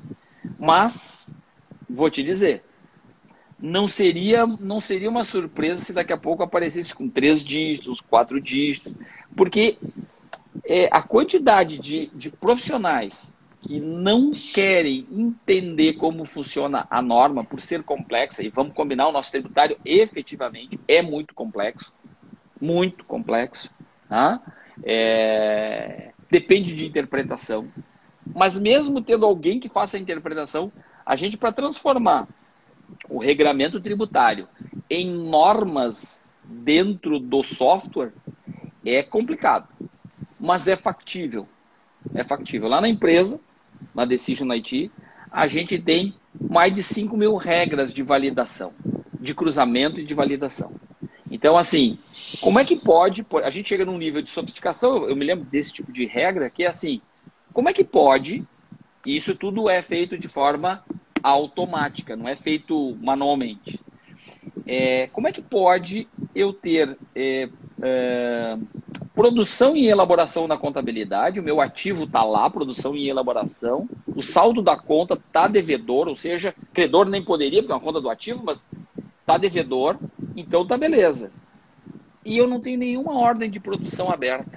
Mas, vou te dizer, não seria, não seria uma surpresa se daqui a pouco aparecesse com três dígitos, quatro dígitos, porque é, a quantidade de, de profissionais que não querem entender como funciona a norma por ser complexa, e vamos combinar, o nosso tributário efetivamente é muito complexo, muito complexo, tá? É, depende de interpretação, mas mesmo tendo alguém que faça a interpretação, a gente, para transformar o regramento tributário em normas dentro do software, é complicado, mas é factível. É factível. Lá na empresa, na Decision I T, a gente tem mais de cinco mil regras de validação, de cruzamento e de validação. Então, assim, como é que pode... A gente chega num nível de sofisticação, eu me lembro desse tipo de regra, que é assim, como é que pode... E isso tudo é feito de forma automática, não é feito manualmente. É, como é que pode eu ter é, é, produção e elaboração na contabilidade, o meu ativo está lá, produção e elaboração, o saldo da conta está devedor, ou seja, credor nem poderia, porque é uma conta do ativo, mas está devedor, então tá beleza. E eu não tenho nenhuma ordem de produção aberta.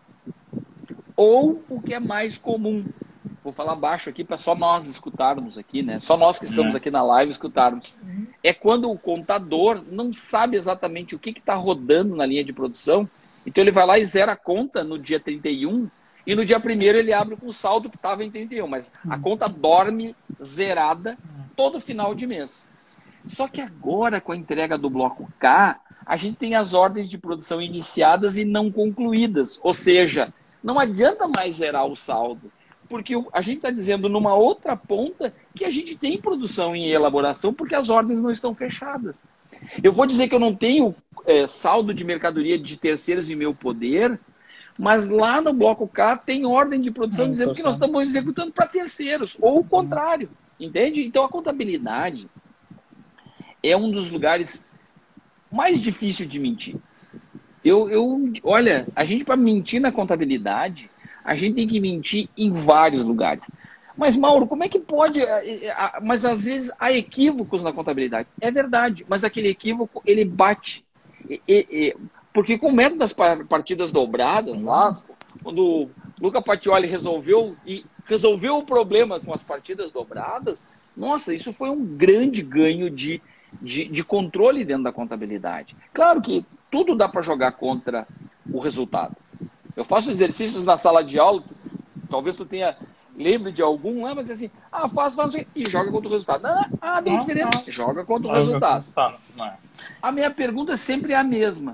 Ou o que é mais comum, vou falar baixo aqui para só nós escutarmos aqui, né? Só nós que estamos aqui na live escutarmos. É quando o contador não sabe exatamente o que está rodando na linha de produção, então ele vai lá e zera a conta no dia trinta e um e no dia primeiro ele abre com o saldo que estava em trinta e um, mas a conta dorme zerada todo final de mês. Só que agora, com a entrega do bloco K, a gente tem as ordens de produção iniciadas e não concluídas, ou seja, não adianta mais zerar o saldo, porque a gente está dizendo numa outra ponta que a gente tem produção em elaboração porque as ordens não estão fechadas. Eu vou dizer que eu não tenho é, saldo de mercadoria de terceiros em meu poder, mas lá no bloco K tem ordem de produção Não, dizendo que nós estamos executando para terceiros, ou o contrário, entende? Então a contabilidade é um dos lugares mais difíceis de mentir. Eu, eu, olha, a gente para mentir na contabilidade, a gente tem que mentir em vários lugares. Mas, Mauro, como é que pode... Mas, às vezes, há equívocos na contabilidade. É verdade, mas aquele equívoco, ele bate. E, e, porque com o método das partidas dobradas, lá, quando o Luca Pacioli resolveu, e resolveu o problema com as partidas dobradas, nossa, isso foi um grande ganho de, de, de controle dentro da contabilidade. Claro que tudo dá para jogar contra o resultado. Eu faço exercícios na sala de aula, talvez tu tenha... Lembre de algum, né? Mas assim, ah, faz, faz, e joga contra o resultado. Não, ah, tem diferença. Joga contra o resultado. A minha pergunta sempre é a mesma.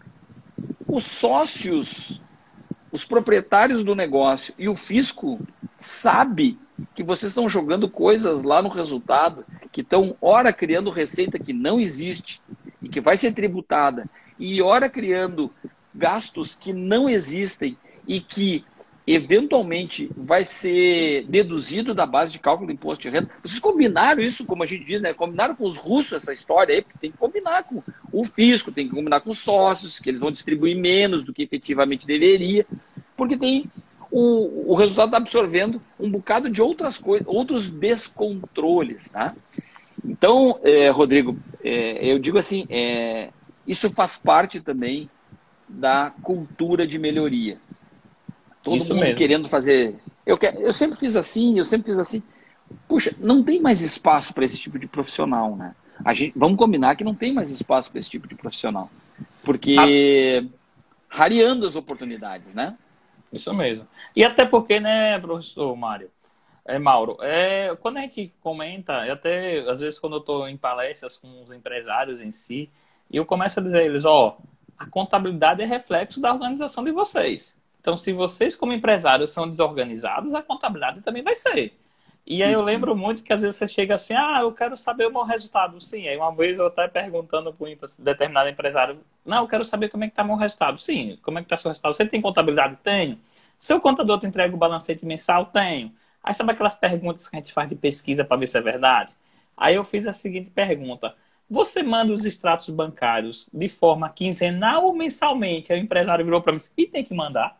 Os sócios, os proprietários do negócio e o fisco sabe que vocês estão jogando coisas lá no resultado, que estão, ora, criando receita que não existe e que vai ser tributada, e ora, criando gastos que não existem e que eventualmente vai ser deduzido da base de cálculo do imposto de renda. Vocês combinaram isso, como a gente diz, né? Combinaram com os russos essa história aí, porque tem que combinar com o fisco, tem que combinar com os sócios, que eles vão distribuir menos do que efetivamente deveria, porque tem o, o resultado está absorvendo um bocado de outras coisas, outros descontroles, tá? Então, é, Rodrigo, é, eu digo assim, é, isso faz parte também da cultura de melhoria. Todo Isso mundo mesmo. querendo fazer... Eu, quero, eu sempre fiz assim, eu sempre fiz assim. Puxa, não tem mais espaço para esse tipo de profissional, né? A gente, vamos combinar que não tem mais espaço para esse tipo de profissional. Porque rareando as oportunidades, né? Isso mesmo. E até porque, né, professor Mário, é, Mauro, é, quando a gente comenta, e até às vezes quando eu estou em palestras com os empresários em si, e eu começo a dizer a eles, ó, a contabilidade é reflexo da organização de vocês. Então, se vocês, como empresários, são desorganizados, a contabilidade também vai ser. E aí eu lembro muito que às vezes você chega assim, ah, eu quero saber o meu resultado. Sim, aí uma vez eu até perguntando para um determinado empresário, não, eu quero saber como é que está o meu resultado. Sim, como é que está o seu resultado? Você tem contabilidade? Tenho. Seu contador te entrega o balancete mensal? Tenho. Aí sabe aquelas perguntas que a gente faz de pesquisa para ver se é verdade? Aí eu fiz a seguinte pergunta. Você manda os extratos bancários de forma quinzenal ou mensalmente? Aí o empresário virou para mim e tem que mandar.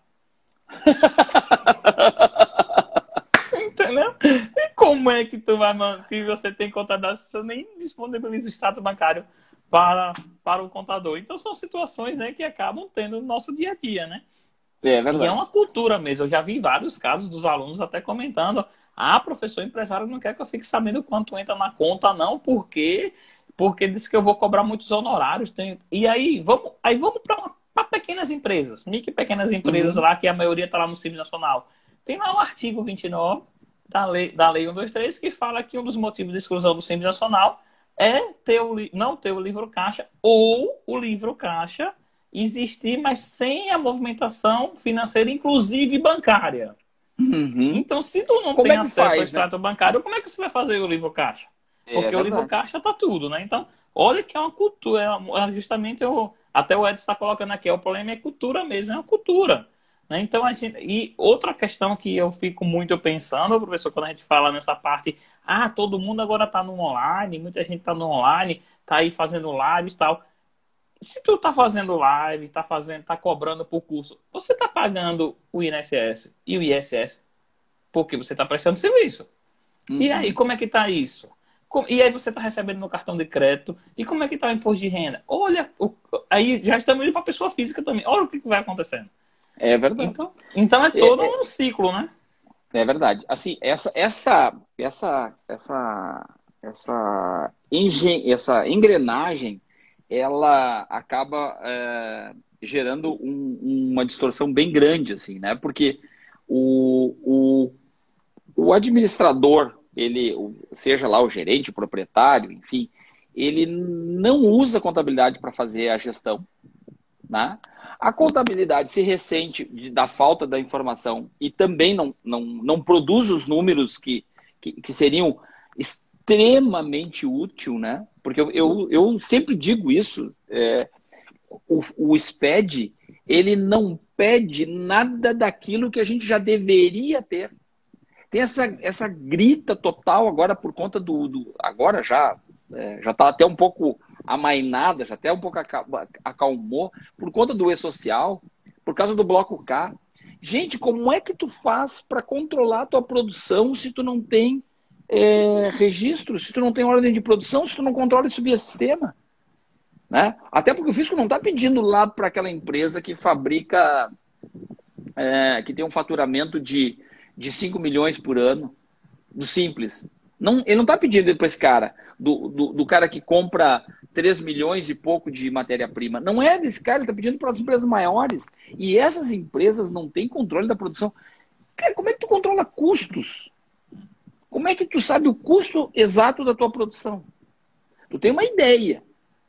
Entendeu? E como é que tu vai mandar, que você tem contador, se você nem disponibiliza o extrato bancário para, para o contador? Então são situações, né, que acabam tendo no nosso dia a dia, né? É verdade. E é uma cultura mesmo. Eu já vi vários casos dos alunos até comentando, ah, professor, empresário não quer que eu fique sabendo quanto entra na conta, não, porque porque disse que eu vou cobrar muitos honorários. Tem... E aí vamos, aí vamos para uma para pequenas empresas, micro e pequenas empresas uhum. lá, que a maioria está lá no Simples Nacional. Tem lá o artigo vinte e nove da lei, da lei cento e vinte e três, que fala que um dos motivos de exclusão do Simples Nacional é ter o, não ter o livro caixa ou o livro caixa existir, mas sem a movimentação financeira, inclusive bancária. Uhum. Então, se tu não como tem é acesso faz, ao extrato né? bancário, como é que você vai fazer o livro caixa? Porque é o livro caixa está tudo, né? Então, olha que é uma cultura, é justamente o, até o Edson está colocando aqui, o problema é cultura mesmo, é uma cultura. Né? Então, a gente, e outra questão que eu fico muito pensando, professor, quando a gente fala nessa parte, ah, todo mundo agora está no online, muita gente está no online, está aí fazendo lives e tal. Se tu está fazendo live, está fazendo, tá cobrando por curso, você está pagando o I N S S e o I S S porque você está prestando serviço. Uhum. E aí, como é que está isso? E aí você está recebendo no cartão de crédito. E como é que está o imposto de renda? Olha, o... aí já estamos indo para a pessoa física também. Olha o que, que vai acontecendo. É verdade. Então, então é todo é, um ciclo, né? É verdade. Assim, essa, essa, essa, essa, essa, engen... essa engrenagem, ela acaba é, gerando um, uma distorção bem grande, assim, né? Porque o, o, o administrador, ele, seja lá o gerente, o proprietário, enfim, ele não usa a contabilidade para fazer a gestão, né? A contabilidade se ressente da falta da informação e também não, não, não produz os números que, que, que seriam extremamente úteis, né? Porque eu, eu, eu sempre digo isso, é, o, o S P E D, ele não pede nada daquilo que a gente já deveria ter. Tem essa, essa grita total agora por conta do... do agora já é, já está até um pouco amainada, já até um pouco acalmou, por conta do e-social, por causa do bloco K. Gente, como é que tu faz para controlar a tua produção se tu não tem é, registro, se tu não tem ordem de produção, se tu não controla isso via sistema? Né? Até porque o fisco não está pedindo lá para aquela empresa que fabrica, é, que tem um faturamento de, de cinco milhões por ano, do Simples. Não, ele não está pedindo para esse cara, do, do, do cara que compra três milhões e pouco de matéria-prima. Não é desse cara, ele está pedindo para as empresas maiores. E essas empresas não têm controle da produção. Cara, como é que tu controla custos? Como é que tu sabe o custo exato da tua produção? Tu tem uma ideia.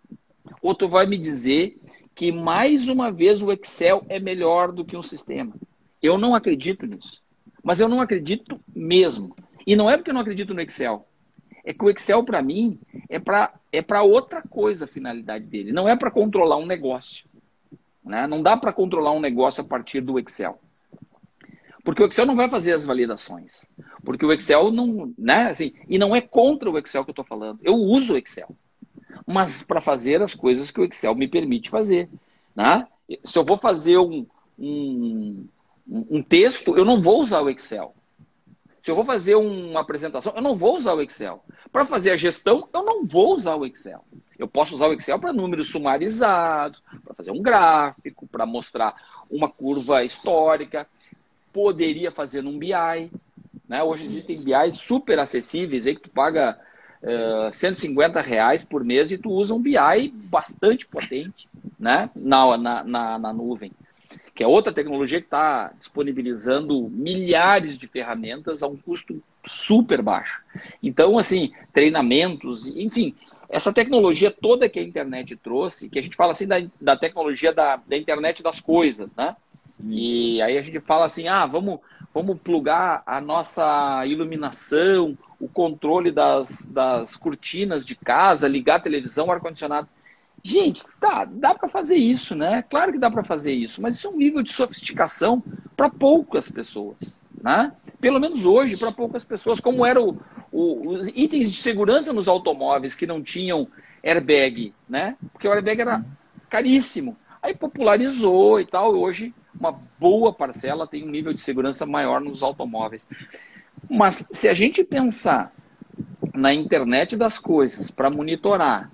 Ou tu vai me dizer que, mais uma vez, o Excel é melhor do que um sistema. Eu não acredito nisso. Mas eu não acredito mesmo. E não é porque eu não acredito no Excel. É que o Excel, para mim, é para é para outra coisa a finalidade dele. Não é para controlar um negócio. Né? Não dá para controlar um negócio a partir do Excel. Porque o Excel não vai fazer as validações. Porque o Excel não... Né? Assim, e não é contra o Excel que eu estou falando. Eu uso o Excel. Mas para fazer as coisas que o Excel me permite fazer. Né? Se eu vou fazer um, um, um texto, eu não vou usar o Excel. Se eu vou fazer uma apresentação, eu não vou usar o Excel. Para fazer a gestão, eu não vou usar o Excel. Eu posso usar o Excel para números sumarizados, para fazer um gráfico, para mostrar uma curva histórica. Poderia fazer num B I. Né? Hoje existem B Is super acessíveis, aí que tu paga uh, cento e cinquenta reais por mês e tu usa um B I bastante potente, né? na, na, na, na nuvem. Que é outra tecnologia que está disponibilizando milhares de ferramentas a um custo super baixo. Então, assim, treinamentos, enfim, essa tecnologia toda que a internet trouxe, que a gente fala assim da, da tecnologia da, da internet das coisas, né? E aí a gente fala assim, ah, vamos, vamos plugar a nossa iluminação, o controle das, das cortinas de casa, ligar a televisão, ar-condicionado. Gente, tá, dá para fazer isso, né? Claro que dá para fazer isso, mas isso é um nível de sofisticação para poucas pessoas, né? Pelo menos hoje, para poucas pessoas, como eram os itens de segurança nos automóveis que não tinham airbag, né? Porque o airbag era caríssimo. Aí popularizou e tal, e hoje uma boa parcela tem um nível de segurança maior nos automóveis. Mas se a gente pensar na internet das coisas para monitorar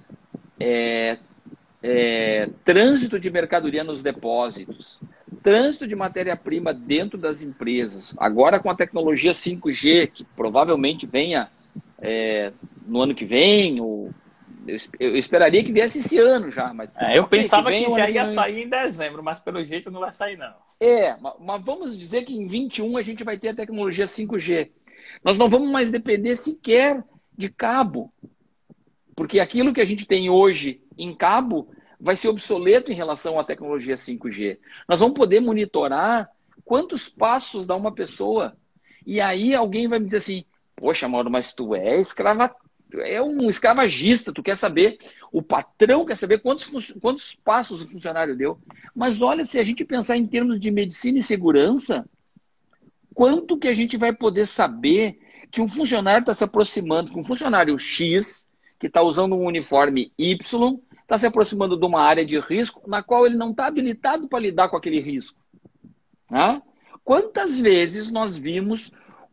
é, É, trânsito de mercadoria nos depósitos, trânsito de matéria-prima dentro das empresas, agora com a tecnologia cinco G, que provavelmente venha é, no ano que vem, ou eu, eu esperaria que viesse esse ano já. Mas é, eu okay, pensava que, que já ia sair em dezembro, mas pelo jeito não vai sair não. É, mas, mas vamos dizer que em vinte e um a gente vai ter a tecnologia cinco G. Nós não vamos mais depender sequer de cabo, porque aquilo que a gente tem hoje em cabo vai ser obsoleto em relação à tecnologia cinco G. Nós vamos poder monitorar quantos passos dá uma pessoa. E aí alguém vai me dizer assim, poxa, Mauro, mas tu é escrava, é um escravagista, tu quer saber, o patrão quer saber quantos, quantos passos o funcionário deu. Mas olha, se a gente pensar em termos de medicina e segurança, quanto que a gente vai poder saber que um funcionário está se aproximando, que um funcionário X, que está usando um uniforme Y, está se aproximando de uma área de risco na qual ele não está habilitado para lidar com aquele risco. Né? Quantas vezes nós vimos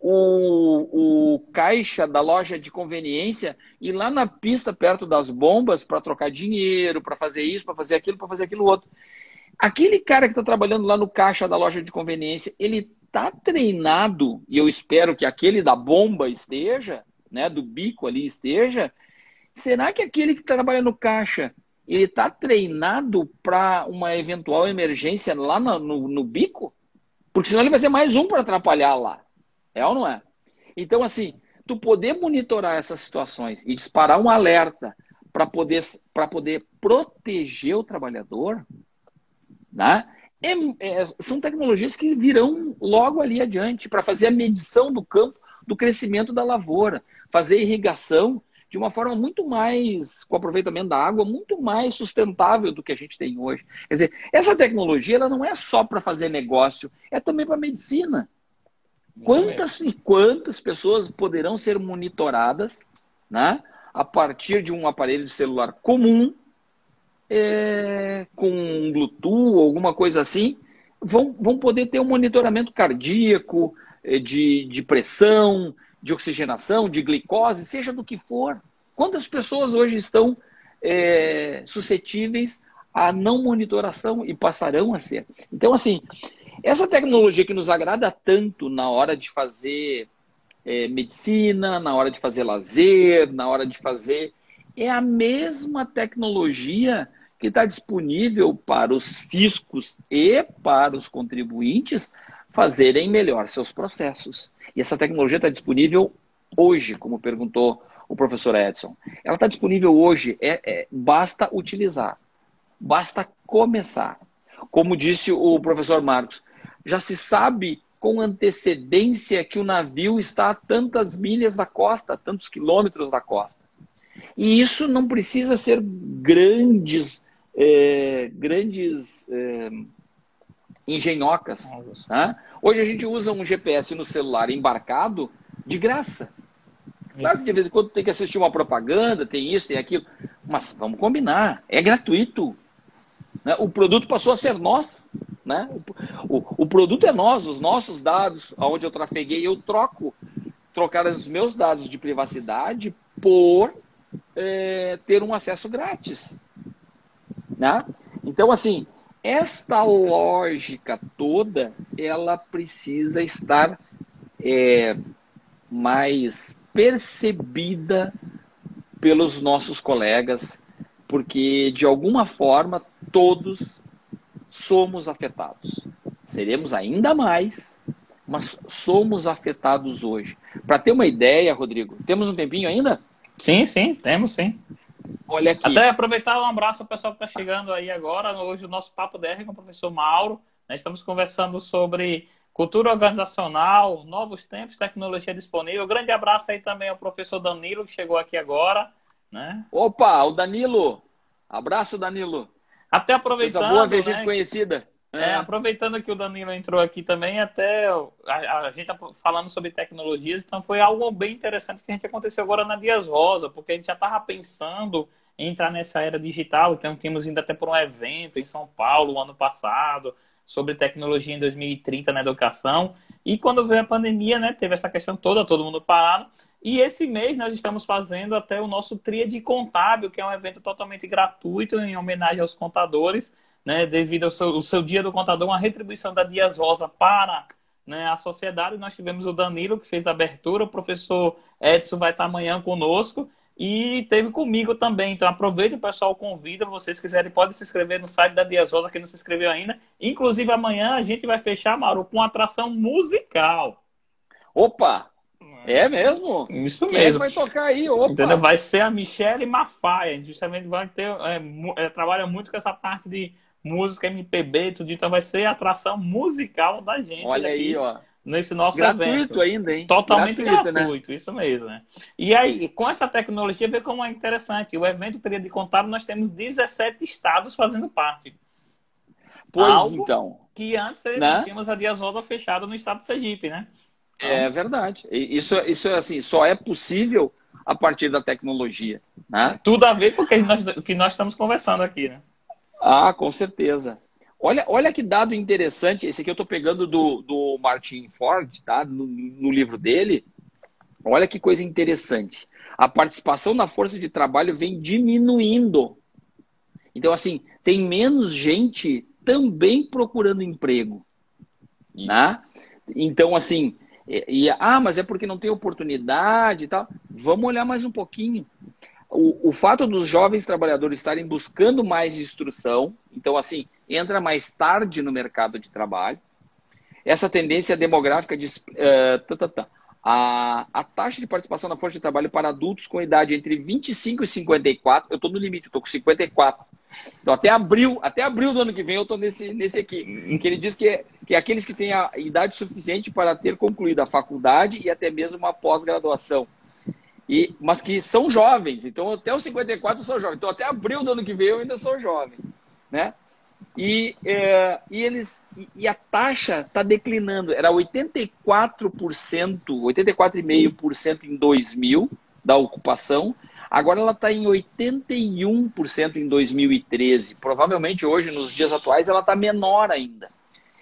o, o caixa da loja de conveniência ir lá na pista perto das bombas para trocar dinheiro, para fazer isso, para fazer aquilo, para fazer aquilo outro. Aquele cara que está trabalhando lá no caixa da loja de conveniência, ele está treinado, e eu espero que aquele da bomba esteja, né, do bico ali esteja. Será que aquele que trabalha no caixa, ele está treinado para uma eventual emergência lá no, no, no bico? Porque senão ele vai ser mais um para atrapalhar lá. É ou não é? Então, assim, tu poder monitorar essas situações e disparar um alerta para poder, para poder proteger o trabalhador, né? É, é, são tecnologias que virão logo ali adiante para fazer a medição do campo, do crescimento da lavoura, fazer irrigação de uma forma muito mais, com aproveitamento da água, muito mais sustentável do que a gente tem hoje. Quer dizer, essa tecnologia ela não é só para fazer negócio, é também para medicina. Quantas e quantas pessoas poderão ser monitoradas, né, a partir de um aparelho de celular comum, é, com um Bluetooth ou alguma coisa assim, vão, vão poder ter um monitoramento cardíaco, de, de pressão, de oxigenação, de glicose, seja do que for. Quantas pessoas hoje estão é, suscetíveis à não monitoração e passarão a ser? Então, assim, essa tecnologia que nos agrada tanto na hora de fazer é, medicina, na hora de fazer lazer, na hora de fazer... é a mesma tecnologia que está disponível para os fiscos e para os contribuintes fazerem melhor seus processos. E essa tecnologia está disponível hoje, como perguntou o professor Edson. Ela está disponível hoje, é, é, basta utilizar, basta começar. Como disse o professor Marcos, já se sabe com antecedência que o navio está a tantas milhas da costa, tantos quilômetros da costa. E isso não precisa ser grandes, é, grandes é, engenhocas. Tá? Hoje a gente usa um G P S no celular embarcado de graça. Claro que de vez em quando tem que assistir uma propaganda, tem isso, tem aquilo. Mas vamos combinar, é gratuito. Né? O produto passou a ser nós. Né? O, o, o produto é nós, os nossos dados, onde eu trafeguei, eu troco. Trocar os meus dados de privacidade por é, ter um acesso grátis. Né? Então, assim, esta lógica toda, ela precisa estar é, mais percebida pelos nossos colegas, porque, de alguma forma, todos somos afetados. Seremos ainda mais, mas somos afetados hoje. Para ter uma ideia, Rodrigo, temos um tempinho ainda? Sim, sim, temos sim. Olha aqui. Até aproveitar um abraço ao pessoal que está chegando aí agora. Hoje o nosso Papo D R com o professor Mauro. Nós estamos conversando sobre cultura organizacional, novos tempos, tecnologia disponível. Um grande abraço aí também ao professor Danilo, que chegou aqui agora. Né? Opa, o Danilo. Abraço, Danilo. Até aproveitando... Coisa boa ver né, gente conhecida. É, aproveitando que o Danilo entrou aqui também, até a, a gente está falando sobre tecnologias, então foi algo bem interessante que a gente aconteceu agora na Dias Rosa, porque a gente já estava pensando em entrar nessa era digital, então tínhamos ido até por um evento em São Paulo o ano passado, sobre tecnologia em dois mil e trinta na educação, e quando veio a pandemia, né, teve essa questão toda, todo mundo parado, e esse mês nós estamos fazendo até o nosso Tríade Contábil, que é um evento totalmente gratuito em homenagem aos contadores, né, devido ao seu, ao seu Dia do Contador, uma retribuição da Dias Rosa para, né, a sociedade. Nós tivemos o Danilo, que fez a abertura, o professor Edson vai estar amanhã conosco, e teve comigo também. Então aproveite, o pessoal convida, vocês quiserem, podem se inscrever no site da Dias Rosa, quem não se inscreveu ainda. Inclusive amanhã a gente vai fechar, Mauro, com uma atração musical. Opa! É mesmo? Isso Quem mesmo. vai tocar aí? Opa! Entendeu? Vai ser a Michele Mafaia. A gente justamente vai ter, é, é, trabalha muito com essa parte de música, M P B, tudo, então vai ser a atração musical da gente. Olha aí, ó. Nesse nosso gratuito evento. Gratuito ainda, hein? Totalmente gratuito, gratuito né? Isso mesmo, né? E aí, com essa tecnologia, vê como é interessante. O evento Tríade Contábil, nós temos dezessete estados fazendo parte. Pois Algo então. Que antes né? nós tínhamos a Dias Rosa fechada no estado de Sergipe, né? Então, é verdade. Isso, isso assim, só é possível a partir da tecnologia. Né? Tudo a ver com o que nós, que nós estamos conversando aqui, né? Ah, com certeza. Olha, olha que dado interessante. Esse aqui eu estou pegando do, do Martin Ford, tá? No, no livro dele. Olha que coisa interessante. A participação na força de trabalho vem diminuindo. Então, assim, tem menos gente também procurando emprego. Né? Então, assim, e, e, ah, mas é porque não tem oportunidade e tal. Vamos olhar mais um pouquinho. O, o fato dos jovens trabalhadores estarem buscando mais instrução, então, assim, entra mais tarde no mercado de trabalho. Essa tendência demográfica de... Uh, tá, tá, tá. A, a taxa de participação na força de trabalho para adultos com idade entre vinte e cinco e cinquenta e quatro, eu estou no limite, eu estou com cinquenta e quatro. Então, até abril, até abril do ano que vem eu estou nesse, nesse aqui. Que ele diz que é, que é aqueles que têm a idade suficiente para ter concluído a faculdade e até mesmo uma pós-graduação. E, mas que são jovens, então até os cinquenta e quatro eu sou jovem, então até abril do ano que vem eu ainda sou jovem, né? E, é, e, eles, e, e a taxa está declinando, era oitenta e quatro por cento, oitenta e quatro vírgula cinco por cento em dois mil da ocupação, agora ela está em oitenta e um por cento em dois mil e treze, provavelmente hoje, nos dias atuais, ela está menor ainda.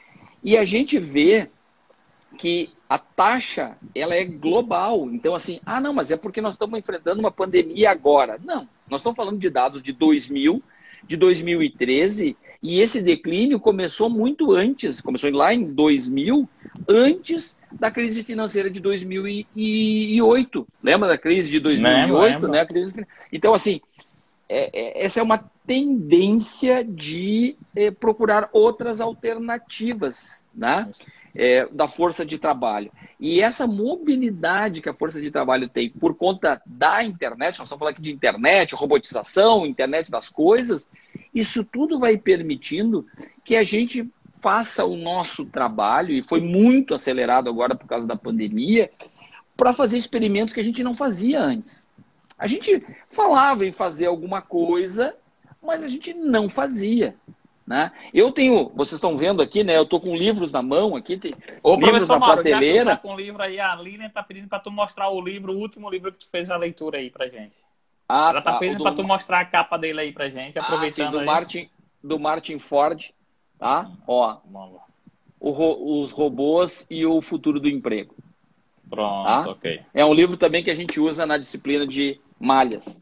E a gente vê que a taxa, ela é global. Então, assim, ah, não, mas é porque nós estamos enfrentando uma pandemia agora. Não, nós estamos falando de dados de dois mil, de dois mil e treze, e esse declínio começou muito antes, começou lá em dois mil, antes da crise financeira de dois mil e oito. Lembra da crise de dois mil e oito? Lembro, né? A crise... Então, assim, é, é, essa é uma tendência de é, procurar outras alternativas, né? É, da força de trabalho. E essa mobilidade que a força de trabalho tem por conta da internet, nós estamos falando aqui de internet, robotização, internet das coisas, isso tudo vai permitindo que a gente faça o nosso trabalho, e foi muito acelerado agora por causa da pandemia, para fazer experimentos que a gente não fazia antes. A gente falava em fazer alguma coisa, mas a gente não fazia. Né? Eu tenho, vocês estão vendo aqui, né? Eu estou com livros na mão aqui, tem Ô, livros na Mauro, prateleira. já que tu tá com o livro aí, a Lilian tá pedindo para tu mostrar o livro, o último livro que tu fez a leitura aí pra gente. Ah, Ela tá, tá. pedindo do... para tu mostrar a capa dele aí pra gente, aproveitando ah, sim, do aí. Martin, do Martin Ford, tá? Ó, o ro... os robôs e o futuro do emprego. Pronto, tá? ok. É um livro também que a gente usa na disciplina de malhas.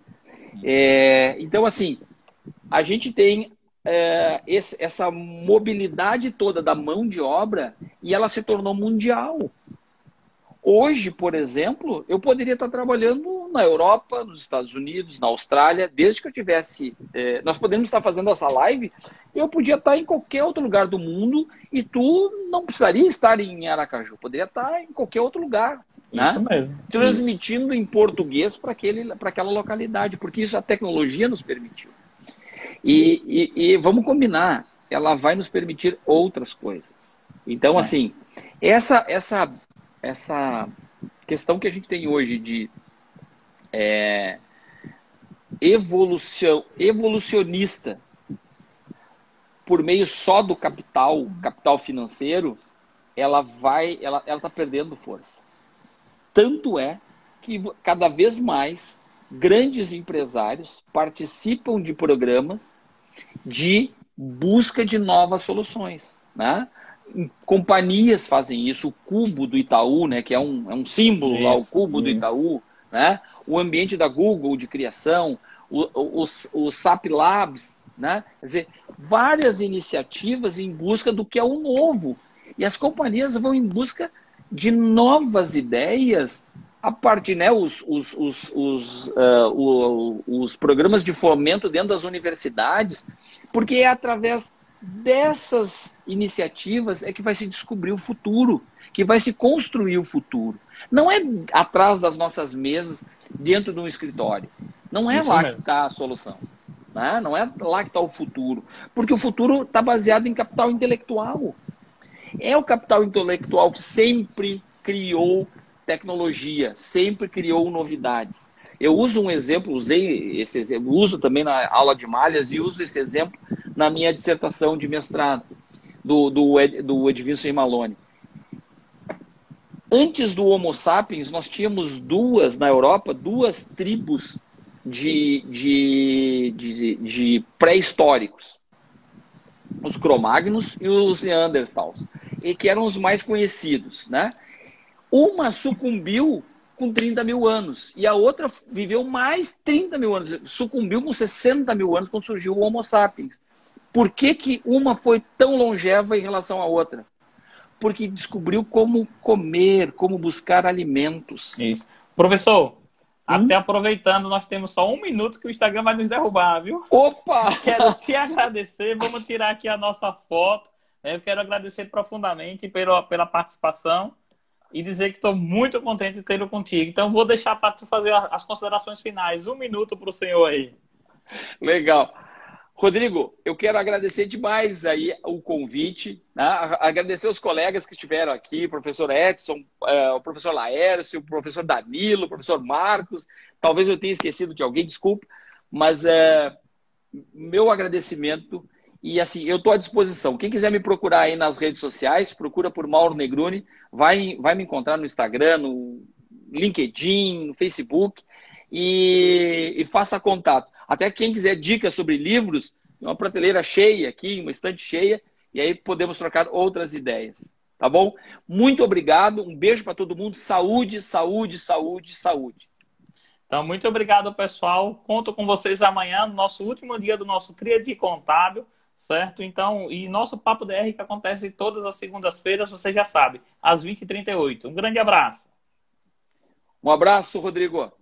É... Então, assim, a gente tem É, esse, essa mobilidade toda da mão de obra, e ela se tornou mundial. Hoje, por exemplo, eu poderia estar trabalhando na Europa, nos Estados Unidos, na Austrália, desde que eu tivesse... É, nós podemos estar fazendo essa live, eu podia estar em qualquer outro lugar do mundo e tu não precisaria estar em Aracaju, poderia estar em qualquer outro lugar. Isso né? mesmo. Transmitindo isso. em português para aquela localidade, porque isso a tecnologia nos permitiu. E, e, e vamos combinar, ela vai nos permitir outras coisas. Então, assim, essa, essa, essa questão que a gente tem hoje de é, evolução, evolucionista por meio só do capital, capital financeiro, ela vai, ela ela está perdendo força. Tanto é que cada vez mais grandes empresários participam de programas de busca de novas soluções, né? Companhias fazem isso, o Cubo do Itaú, né, que é um, é um símbolo isso, lá, o Cubo isso. do Itaú, né? O ambiente da Google de criação, o, o, o, o SAP Labs, né? Quer dizer, várias iniciativas em busca do que é o novo. E as companhias vão em busca de novas ideias a partir, né, os, os, os, os, uh, os programas de fomento dentro das universidades, porque é através dessas iniciativas é que vai se descobrir o futuro, que vai se construir o futuro. Não é atrás das nossas mesas, dentro de um escritório. Não é Isso lá mesmo. que está a solução. Né? Não é lá que está o futuro. Porque o futuro está baseado em capital intelectual. É o capital intelectual que sempre criou tecnologia, sempre criou novidades. Eu uso um exemplo, usei esse exemplo, uso também na aula de malhas e uso esse exemplo na minha dissertação de mestrado do, do, Ed, do Edwinson Malone. Antes do Homo sapiens, nós tínhamos duas, na Europa, duas tribos de, de, de, de pré-históricos. Os Cro-Magnos e os Neanderthals, e que eram os mais conhecidos, né? Uma sucumbiu com trinta mil anos e a outra viveu mais trinta mil anos. Sucumbiu com sessenta mil anos quando surgiu o Homo sapiens. Por que que uma foi tão longeva em relação à outra? Porque descobriu como comer, como buscar alimentos. Isso. Professor, hum? até aproveitando, nós temos só um minuto que o Instagram vai nos derrubar, viu? Opa! Quero te agradecer, vamos tirar aqui a nossa foto. Eu quero agradecer profundamente pela, pela participação e dizer que estou muito contente de tê-lo contigo. Então, vou deixar para tu fazer as considerações finais. Um minuto para o senhor aí. Legal. Rodrigo, eu quero agradecer demais aí o convite, né? Agradecer os colegas que estiveram aqui, o professor Edson, uh, o professor Laércio, o professor Danilo, o professor Marcos. Talvez eu tenha esquecido de alguém, desculpa, mas uh, meu agradecimento. E assim, eu estou à disposição. Quem quiser me procurar aí nas redes sociais, procura por Mauro Negroni, vai, vai me encontrar no Instagram, no LinkedIn, no Facebook, e, e faça contato. Até quem quiser dicas sobre livros, uma prateleira cheia aqui, uma estante cheia, e aí podemos trocar outras ideias. Tá bom? Muito obrigado, um beijo para todo mundo. Saúde, saúde, saúde, saúde. Então, muito obrigado, pessoal. Conto com vocês amanhã, no nosso último dia do nosso Tríade Contábil, certo? Então, e nosso Papo D R que acontece todas as segundas-feiras, você já sabe, às vinte e trinta e oito. Um grande abraço. Um abraço, Rodrigo.